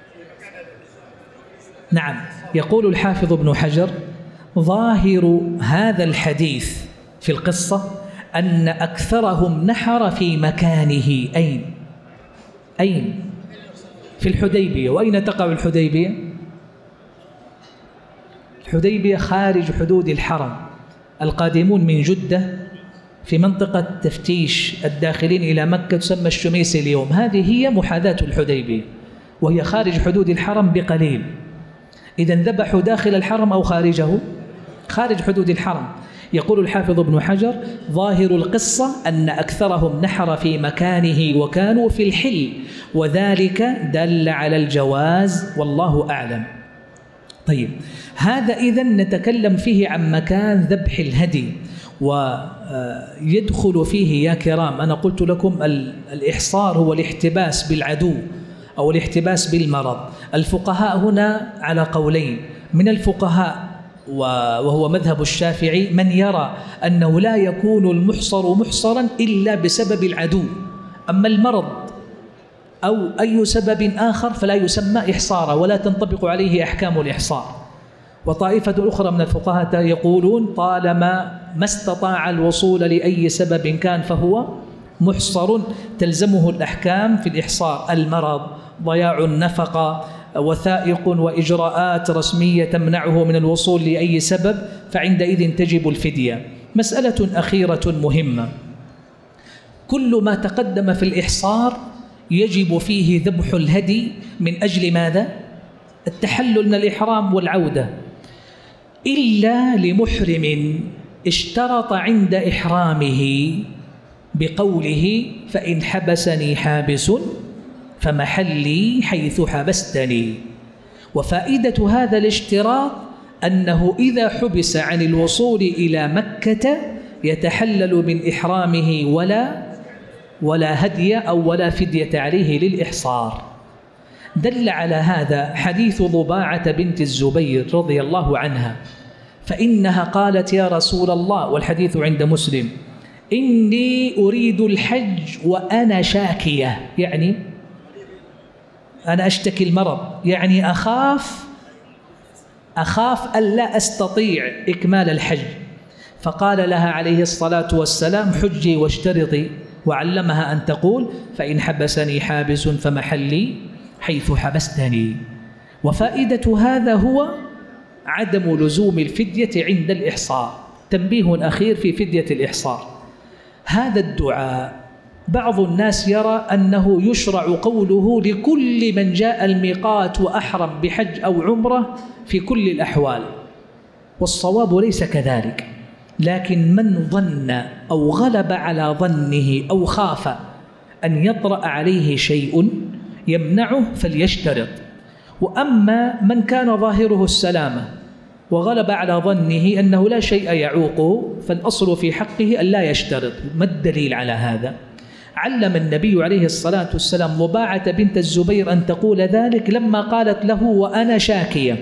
نعم، يقول الحافظ ابن حجر: ظاهر هذا الحديث في القصة أن أكثرهم نحر في مكانه. أين؟ أين؟ في الحديبية. وأين تقع الحديبية؟ الحديبية خارج حدود الحرم. القادمون من جدة في منطقة تفتيش الداخلين إلى مكة تسمى الشميس اليوم، هذه هي محاذاة الحديبية، وهي خارج حدود الحرم بقليل. إذن ذبحوا داخل الحرم أو خارجه؟ خارج حدود الحرم. يقول الحافظ ابن حجر: ظاهر القصة أن أكثرهم نحر في مكانه وكانوا في الحل، وذلك دل على الجواز والله أعلم. طيب، هذا إذن نتكلم فيه عن مكان ذبح الهدي، ويدخل فيه يا كرام، أنا قلت لكم الإحصار هو الاحتباس بالعدو أو الاحتباس بالمرض. الفقهاء هنا على قولين، من الفقهاء وهو مذهب الشافعي من يرى أنه لا يكون المحصر محصرا إلا بسبب العدو، أما المرض أو أي سبب آخر فلا يسمى إحصارا ولا تنطبق عليه أحكام الإحصار. وطائفة أخرى من الفقهاء يقولون طالما ما استطاع الوصول لأي سبب كان فهو محصر، تلزمه الأحكام في الإحصار: المرض، ضياع النفقة، وثائق وإجراءات رسمية تمنعه من الوصول لأي سبب، فعندئذ تجب الفدية. مسألة أخيرة مهمة: كل ما تقدم في الإحصار يجب فيه ذبح الهدي من أجل ماذا؟ التحلل من الإحرام والعودة، إلا لمحرم اشترط عند إحرامه بقوله: فإن حبسني حابس فمحلي حيث حبستني. وفائدة هذا الاشتراط أنه إذا حبس عن الوصول إلى مكة يتحلل من إحرامه ولا ولا هدي أو ولا فدية عليه للإحصار. دل على هذا حديث ضباعة بنت الزبير رضي الله عنها، فإنها قالت: يا رسول الله، والحديث عند مسلم: إني أريد الحج وأنا شاكية، يعني أنا أشتكي المرض، يعني أخاف أخاف ألا أستطيع إكمال الحج. فقال لها عليه الصلاة والسلام: حجي واشترطي، وعلمها أن تقول: فإن حبسني حابس فمحلي حيث حبستني. وفائدة هذا هو عدم لزوم الفدية عند الإحصار. تنبيه أخير في فدية الإحصار: هذا الدعاء بعض الناس يرى أنه يشرع قوله لكل من جاء الميقات وأحرم بحج أو عمرة في كل الأحوال، والصواب ليس كذلك، لكن من ظن أو غلب على ظنه أو خاف أن يطرأ عليه شيء يمنعه فليشترط. وأما من كان ظاهره السلامة وغلب على ظنه أنه لا شيء يعوقه فالأصل في حقه أن لا يشترط. ما الدليل على هذا؟ علم النبي عليه الصلاة والسلام ضباعة بنت الزبير أن تقول ذلك لما قالت له: وأنا شاكية،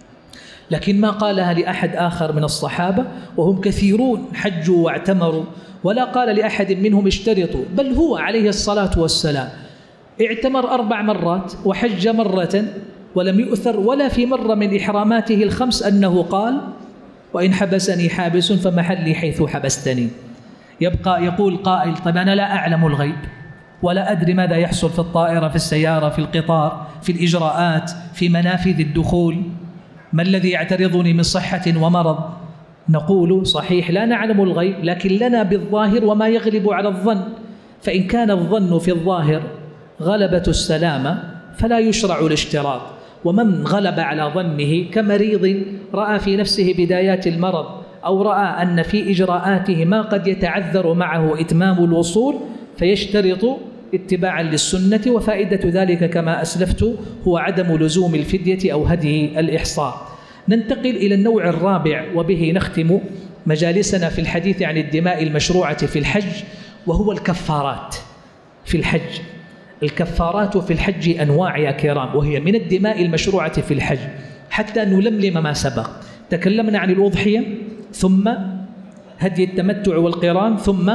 لكن ما قالها لأحد آخر من الصحابة وهم كثيرون حجوا واعتمروا، ولا قال لأحد منهم اشترطوا، بل هو عليه الصلاة والسلام اعتمر أربع مرات وحج مرة، ولم يؤثر ولا في مرة من إحراماته الخمس أنه قال: وإن حبسني حابس فمحلي حيث حبستني. يبقى يقول قائل: طيب أنا لا أعلم الغيب ولا أدري ماذا يحصل في الطائرة، في السيارة، في القطار، في الإجراءات، في منافذ الدخول، ما الذي يعترضني من صحة ومرض؟ نقول: صحيح لا نعلم الغيب، لكن لنا بالظاهر وما يغلب على الظن، فإن كان الظن في الظاهر غلبة السلامة فلا يشرع الاشتراط. ومن غلب على ظنه كمريض رأى في نفسه بدايات المرض أو رأى أن في إجراءاته ما قد يتعذر معه إتمام الوصول فيشترط اتباعا للسنة. وفائدة ذلك كما أسلفت هو عدم لزوم الفدية أو هدي الإحصار. ننتقل إلى النوع الرابع وبه نختم مجالسنا في الحديث عن الدماء المشروعة في الحج، وهو الكفارات في الحج. الكفارات في الحج أنواع يا كرام، وهي من الدماء المشروعة في الحج. حتى نلملم ما سبق، تكلمنا عن الأضحية، ثم هدي التمتع والقران، ثم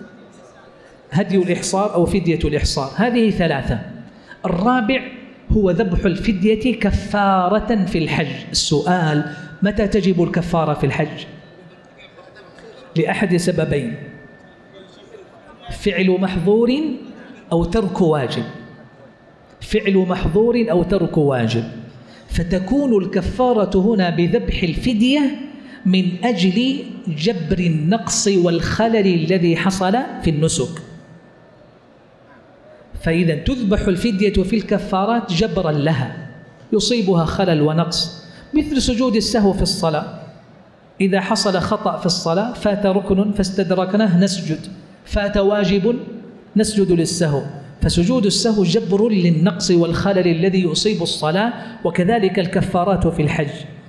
هدي الإحصار أو فدية الإحصار. هذه ثلاثة. الرابع هو ذبح الفدية كفارة في الحج. السؤال: متى تجب الكفارة في الحج؟ لأحد سببين: فعل محظور أو ترك واجب. فعل محظور أو ترك واجب. فتكون الكفارة هنا بذبح الفدية من أجل جبر النقص والخلل الذي حصل في النسك. فإذا تذبح الفدية في الكفارات جبرا لها، يصيبها خلل ونقص، مثل سجود السهو في الصلاة. إذا حصل خطأ في الصلاة، فات ركن فاستدركناه نسجد، فات واجب نسجد للسهو، فسجود السهو جبر للنقص والخلل الذي يصيب الصلاة. وكذلك الكفارات في الحج.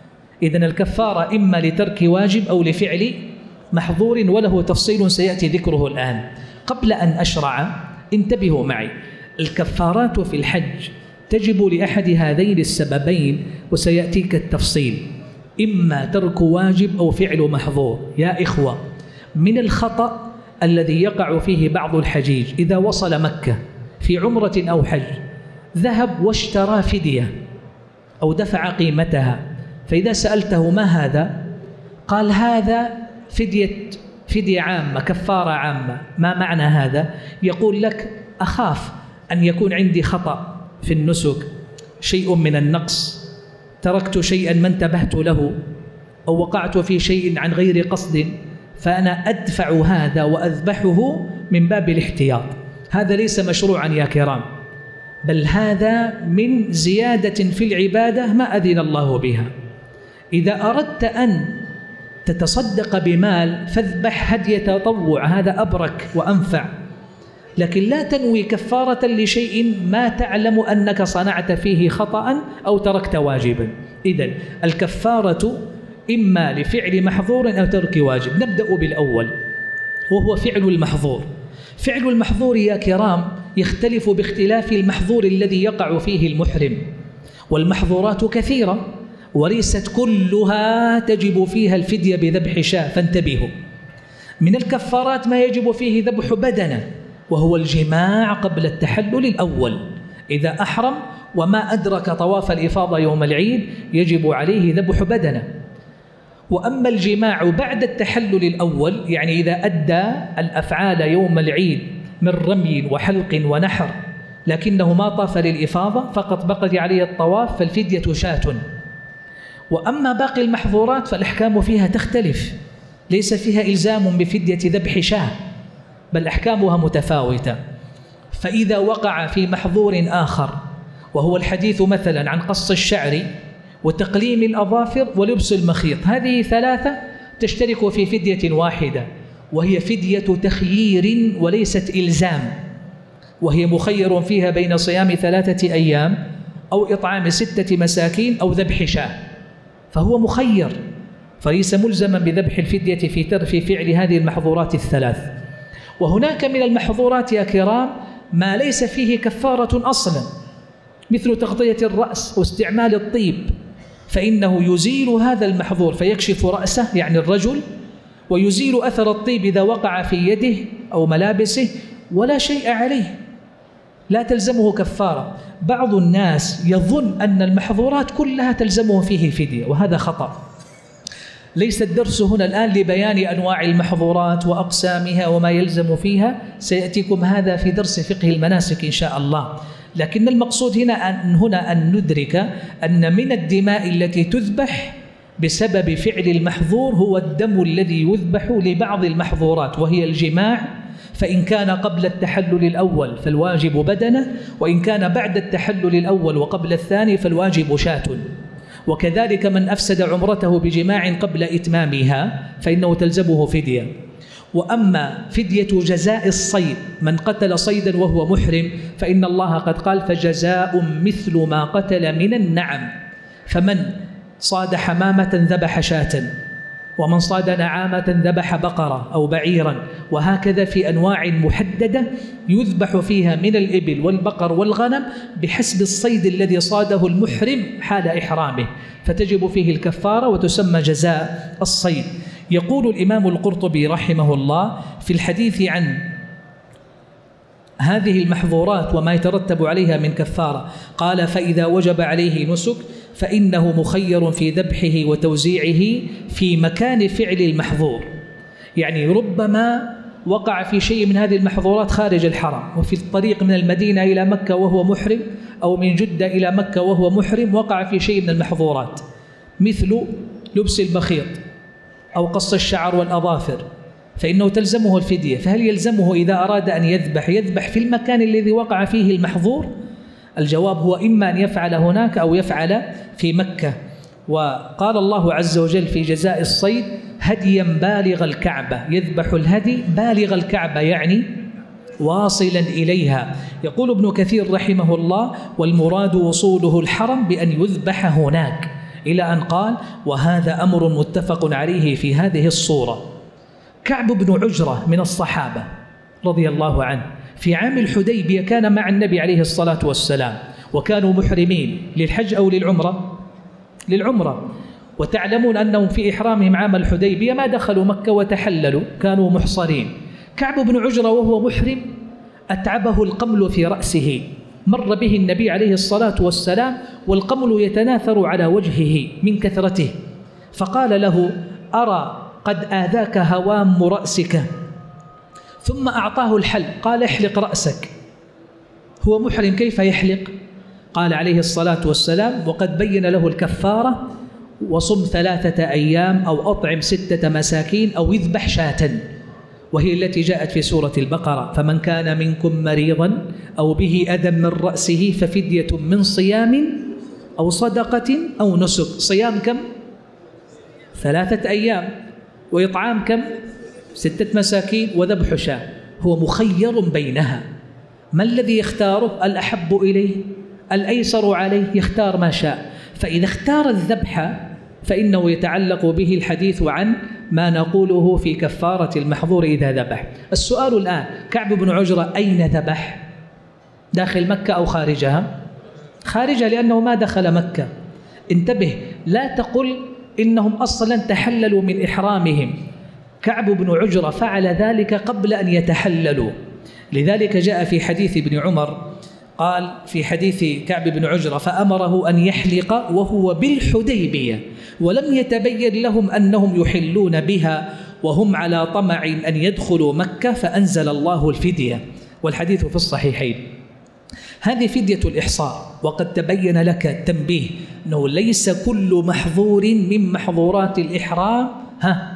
إذن الكفارة إما لترك واجب أو لفعل محظور، وله تفصيل سيأتي ذكره الآن. قبل أن أشرع انتبهوا معي، الكفارات في الحج تجب لأحد هذين السببين وسيأتيك التفصيل، إما ترك واجب أو فعل محظور. يا إخوة، من الخطأ الذي يقع فيه بعض الحجيج إذا وصل مكة في عمرة أو حج ذهب واشترى فدية أو دفع قيمتها، فإذا سألته ما هذا؟ قال هذا فدية فدية عامة، كفارة عامة. ما معنى هذا؟ يقول لك أخاف أن يكون عندي خطأ في النسك، شيء من النقص، تركت شيئا ما انتبهت له، أو وقعت في شيء عن غير قصد، فأنا أدفع هذا وأذبحه من باب الاحتياط. هذا ليس مشروعا يا كرام، بل هذا من زيادة في العبادة ما أذن الله بها. إذا أردت أن تتصدق بمال فاذبح هدي تطوع، هذا أبرك وأنفع، لكن لا تنوي كفارة لشيء ما تعلم أنك صنعت فيه خطأ أو تركت واجبا. إذن الكفارة إما لفعل محظور أو ترك واجب. نبدأ بالأول وهو فعل المحظور. فعل المحظور يا كرام يختلف باختلاف المحظور الذي يقع فيه المحرم، والمحظورات كثيرة وليست كلها تجب فيها الفدية بذبح شاة، فانتبهوا. من الكفارات ما يجب فيه ذبح بدنة، وهو الجماع قبل التحلل الأول. إذا أحرم وما أدرك طواف الإفاضة يوم العيد يجب عليه ذبح بدنة. وأما الجماع بعد التحلل الأول، يعني إذا أدى الأفعال يوم العيد من رمي وحلق ونحر لكنه ما طاف للإفاضة فقط بقي عليه الطواف، فالفدية شاة. وأما باقي المحظورات فالأحكام فيها تختلف، ليس فيها إلزام بفدية ذبح شاة، بل أحكامها متفاوتة. فإذا وقع في محظور آخر وهو الحديث مثلا عن قص الشعر وتقليم الأظافر ولبس المخيط، هذه ثلاثة تشترك في فدية واحدة، وهي فدية تخيير وليست إلزام، وهي مخير فيها بين صيام ثلاثة أيام أو إطعام ستة مساكين أو ذبح شاة، فهو مخير، فليس ملزما بذبح الفدية في ترف فعل هذه المحظورات الثلاث. وهناك من المحظورات يا كرام ما ليس فيه كفارة أصلا، مثل تغطية الرأس واستعمال الطيب، فإنه يزيل هذا المحظور فيكشف رأسه يعني الرجل، ويزيل أثر الطيب إذا وقع في يده أو ملابسه ولا شيء عليه، لا تلزمه كفارة. بعض الناس يظن أن المحظورات كلها تلزمه فيه فدية، وهذا خطأ. ليس الدرس هنا الآن لبيان أنواع المحظورات وأقسامها وما يلزم فيها، سيأتيكم هذا في درس فقه المناسك إن شاء الله. لكن المقصود هنا أن, هنا أن ندرك أن من الدماء التي تذبح بسبب فعل المحظور هو الدم الذي يذبح لبعض المحظورات، وهي الجماع، فإن كان قبل التحلل الأول فالواجب بدنة، وإن كان بعد التحلل الأول وقبل الثاني فالواجب شاة. وكذلك من أفسد عمرته بجماع قبل إتمامها فإنه تلزمه فدية. وأما فدية جزاء الصيد، من قتل صيدا وهو محرم فإن الله قد قال فجزاء مثل ما قتل من النعم، فمن صاد حمامة ذبح شاة، ومن صاد نعامة ذبح بقرة أو بعيرا، وهكذا في أنواع محددة يذبح فيها من الإبل والبقر والغنم بحسب الصيد الذي صاده المحرم حال إحرامه، فتجب فيه الكفارة وتسمى جزاء الصيد. يقول الإمام القرطبي رحمه الله في الحديث عن هذه المحظورات وما يترتب عليها من كفارة، قال فإذا وجب عليه نسك فإنه مخير في ذبحه وتوزيعه في مكان فعل المحظور. يعني ربما وقع في شيء من هذه المحظورات خارج الحرم، وفي الطريق من المدينة إلى مكة وهو محرم، أو من جدة إلى مكة وهو محرم وقع في شيء من المحظورات مثل لبس المخيط أو قص الشعر والأظافر، فإنه تلزمه الفدية. فهل يلزمه إذا أراد أن يذبح يذبح في المكان الذي وقع فيه المحظور؟ الجواب هو إما أن يفعل هناك أو يفعل في مكة. وقال الله عز وجل في جزاء الصيد هديا بالغ الكعبة، يذبح الهدي بالغ الكعبة يعني واصلا إليها. يقول ابن كثير رحمه الله والمراد وصوله الحرم بأن يذبح هناك، إلى أن قال: وهذا أمر متفق عليه في هذه الصورة. كعب بن عجرة من الصحابة رضي الله عنه في عام الحديبية كان مع النبي عليه الصلاة والسلام، وكانوا محرمين للحج أو للعمرة للعمرة وتعلمون أنهم في إحرامهم عام الحديبية ما دخلوا مكة وتحللوا، كانوا محصرين. كعب بن عجرة وهو محرم أتعبه القمل في رأسه، مر به النبي عليه الصلاة والسلام والقمل يتناثر على وجهه من كثرته، فقال له: أرى قد آذاك هوام رأسك. ثم أعطاه الحل، قال: احلق رأسك. هو محرم كيف يحلق؟ قال عليه الصلاة والسلام: وقد بين له الكفارة: وصم ثلاثة أيام أو أطعم ستة مساكين أو اذبح شاة، وهي التي جاءت في سورة البقرة: فمن كان منكم مريضا أو به أذى من رأسه ففدية من صيام أو صدقة أو نسك. صيام كم؟ ثلاثة أيام، وإطعام كم؟ ستة مساكين، وذبح شاة. هو مخير بينها، ما الذي يختاره؟ الأحب إليه، الأيسر عليه، يختار ما شاء. فإذا اختار الذبح فإنه يتعلق به الحديث عن ما نقوله في كفارة المحظور إذا ذبح. السؤال الآن: كعب بن عجرة أين ذبح؟ داخل مكة أو خارجها؟ خارجها، لأنه ما دخل مكة. انتبه، لا تقل إنهم أصلا تحللوا من إحرامهم. كعب بن عجرة فعل ذلك قبل أن يتحللوا، لذلك جاء في حديث ابن عمر، قال في حديث كعب بن عجرة: فأمره أن يحلق وهو بالحديبية ولم يتبين لهم أنهم يحلون بها وهم على طمع أن يدخلوا مكة، فأنزل الله الفدية، والحديث في الصحيحين. هذه فدية الإحصار. وقد تبين لك التنبيه أنه ليس كل محظور من محظورات الإحرام ها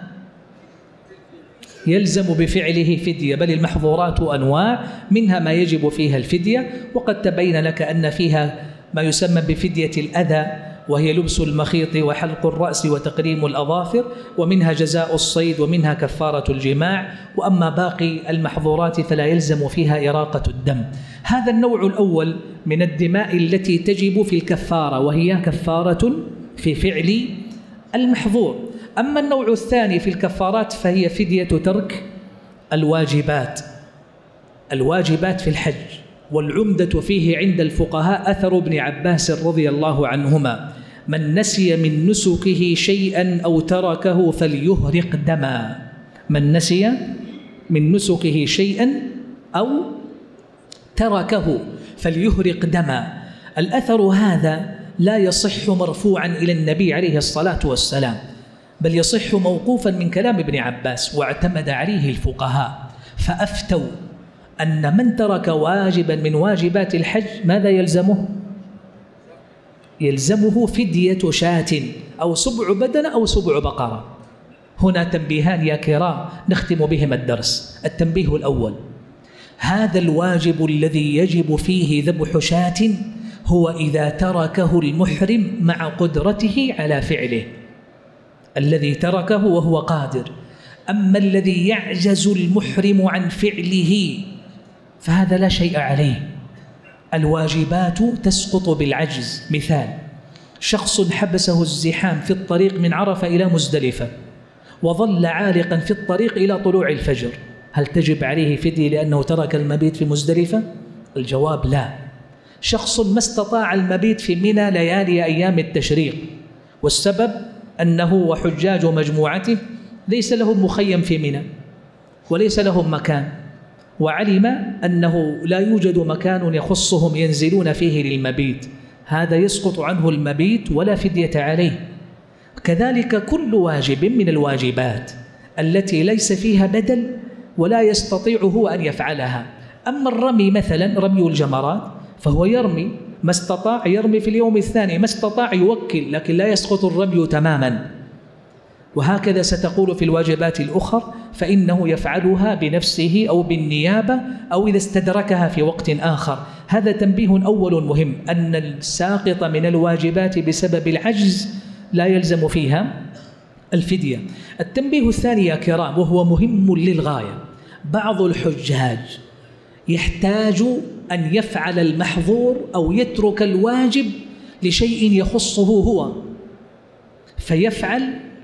يلزم بفعله فدية، بل المحظورات أنواع، منها ما يجب فيها الفدية. وقد تبين لك أن فيها ما يسمى بفدية الأذى، وهي لبس المخيط وحلق الرأس وتقريم الأظافر، ومنها جزاء الصيد، ومنها كفارة الجماع. وأما باقي المحظورات فلا يلزم فيها إراقة الدم. هذا النوع الأول من الدماء التي تجب في الكفارة، وهي كفارة في فعل المحظور. أما النوع الثاني في الكفارات فهي فدية ترك الواجبات الواجبات في الحج. والعمدة فيه عند الفقهاء أثر ابن عباس رضي الله عنهما: من نسي من نسكه شيئا أو تركه فليهرق دما. من نسي من نسكه شيئا أو تركه فليهرق دما. الأثر هذا لا يصح مرفوعا إلى النبي عليه الصلاة والسلام، بل يصح موقوفا من كلام ابن عباس، واعتمد عليه الفقهاء فأفتوا أن من ترك واجبا من واجبات الحج ماذا يلزمه؟ يلزمه فدية شاة أو سبع بدنة أو سبع بقرة. هنا تنبيهان يا كرام نختم بهما الدرس. التنبيه الأول: هذا الواجب الذي يجب فيه ذبح شاة هو إذا تركه المحرم مع قدرته على فعله، الذي تركه وهو قادر. أما الذي يعجز المحرم عن فعله فهذا لا شيء عليه. الواجبات تسقط بالعجز. مثال: شخص حبسه الزحام في الطريق من عرفة إلى مزدلفة وظل عالقا في الطريق إلى طلوع الفجر، هل تجب عليه فدية لأنه ترك المبيت في مزدلفة؟ الجواب لا. شخص ما استطاع المبيت في منى ليالي أيام التشريق، والسبب أنه وحجاج مجموعته ليس لهم مخيم في منى وليس لهم مكان، وعلم أنه لا يوجد مكان يخصهم ينزلون فيه للمبيت، هذا يسقط عنه المبيت ولا فدية عليه. كذلك كل واجب من الواجبات التي ليس فيها بدل ولا يستطيع هو أن يفعلها. أما الرمي مثلا، رمي الجمرات، فهو يرمي ما استطاع، يرمي في اليوم الثاني، ما استطاع يوكل، لكن لا يسقط الرمي تماما. وهكذا ستقول في الواجبات الأخرى، فإنه يفعلها بنفسه أو بالنيابة أو إذا استدركها في وقت آخر. هذا تنبيه أول مهم، أن الساقط من الواجبات بسبب العجز لا يلزم فيها الفدية. التنبيه الثاني يا كرام وهو مهم للغاية: بعض الحجاج يحتاج أن يفعل المحظور أو يترك الواجب لشيء يخصه هو، فيفعل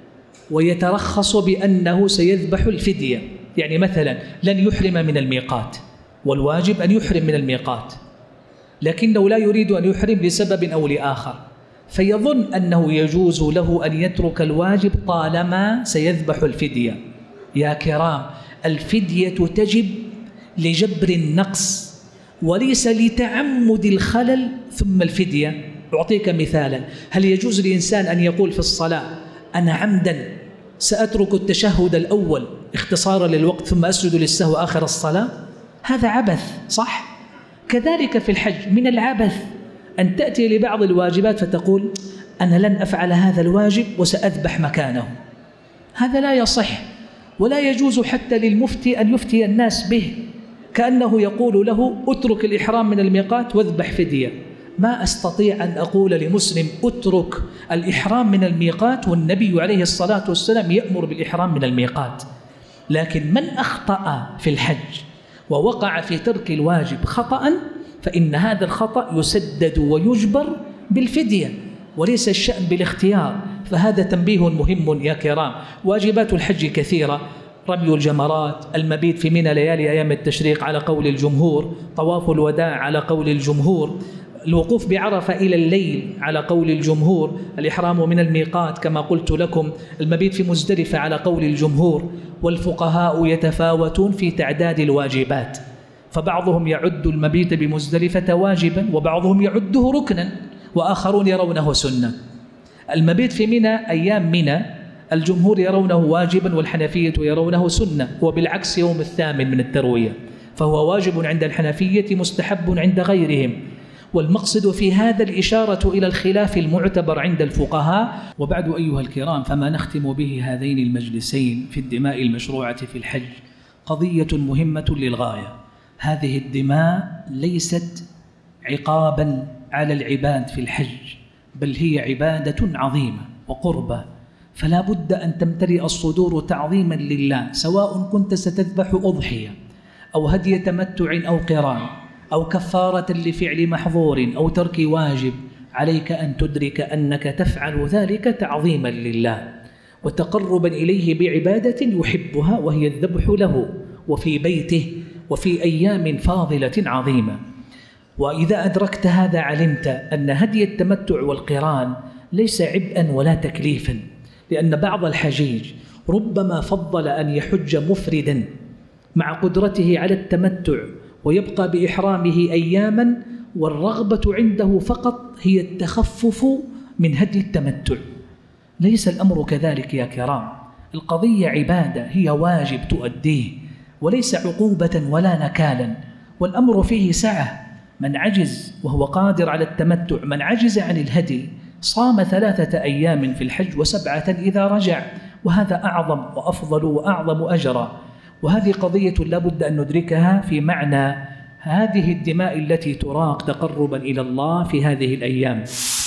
ويترخص بأنه سيذبح الفدية. يعني مثلا لن يحرم من الميقات، والواجب أن يحرم من الميقات، لكنه لا يريد أن يحرم لسبب أو لآخر، فيظن أنه يجوز له أن يترك الواجب طالما سيذبح الفدية. يا كرام، الفدية تجب لجبر النقص وليس لتعمد الخلل ثم الفدية. أعطيك مثالا: هل يجوز لإنسان أن يقول في الصلاة أنا عمدا سأترك التشهد الأول اختصارا للوقت ثم أسجد للسهو آخر الصلاة؟ هذا عبث، صح؟ كذلك في الحج من العبث أن تأتي لبعض الواجبات فتقول أنا لن أفعل هذا الواجب وسأذبح مكانه. هذا لا يصح، ولا يجوز حتى للمفتي أن يفتي الناس به، كأنه يقول له اترك الإحرام من الميقات واذبح فدية. ما أستطيع أن أقول لمسلم اترك الإحرام من الميقات والنبي عليه الصلاة والسلام يأمر بالإحرام من الميقات. لكن من أخطأ في الحج ووقع في ترك الواجب خطأ فإن هذا الخطأ يسدد ويجبر بالفدية وليس الشأن بالاختيار. فهذا تنبيه مهم يا كرام. واجبات الحج كثيرة: رمي الجمرات، المبيت في منى ليالي أيام التشريق على قول الجمهور، طواف الوداع على قول الجمهور، الوقوف بعرفة إلى الليل على قول الجمهور، الإحرام من الميقات كما قلت لكم، المبيت في مزدلفة على قول الجمهور. والفقهاء يتفاوتون في تعداد الواجبات، فبعضهم يعد المبيت بمزدلفة واجبا وبعضهم يعده ركنا وآخرون يرونه سنة. المبيت في منى أيام منى الجمهور يرونه واجبا والحنفية يرونه سنة، وبالعكس يوم الثامن من التروية فهو واجب عند الحنفية مستحب عند غيرهم. والمقصد في هذا الإشارة إلى الخلاف المعتبر عند الفقهاء. وبعد أيها الكرام، فما نختم به هذين المجلسين في الدماء المشروعة في الحج قضية مهمة للغاية. هذه الدماء ليست عقابا على العباد في الحج، بل هي عبادة عظيمة وقربة، فلا بد أن تمتلئ الصدور تعظيما لله، سواء كنت ستذبح أضحية أو هدي تمتع أو قران أو كفارة لفعل محظور أو ترك واجب. عليك أن تدرك أنك تفعل ذلك تعظيما لله وتقربا إليه بعبادة يحبها وهي الذبح له وفي بيته وفي أيام فاضلة عظيمة. وإذا أدركت هذا علمت أن هدي التمتع والقران ليس عبئا ولا تكليفا، لأن بعض الحجيج ربما فضل أن يحج مفردا مع قدرته على التمتع ويبقى بإحرامه أياما، والرغبة عنده فقط هي التخفف من هدي التمتع. ليس الأمر كذلك يا كرام، القضية عبادة، هي واجب تؤديه وليس عقوبة ولا نكالا، والأمر فيه سعة. من عجز وهو قادر على التمتع، من عجز عن الهدي صام ثلاثة أيام في الحج وسبعة إذا رجع، وهذا أعظم وأفضل وأعظم أجرا. وهذه قضية لا بد أن ندركها في معنى هذه الدماء التي تراق تقربا إلى الله في هذه الأيام.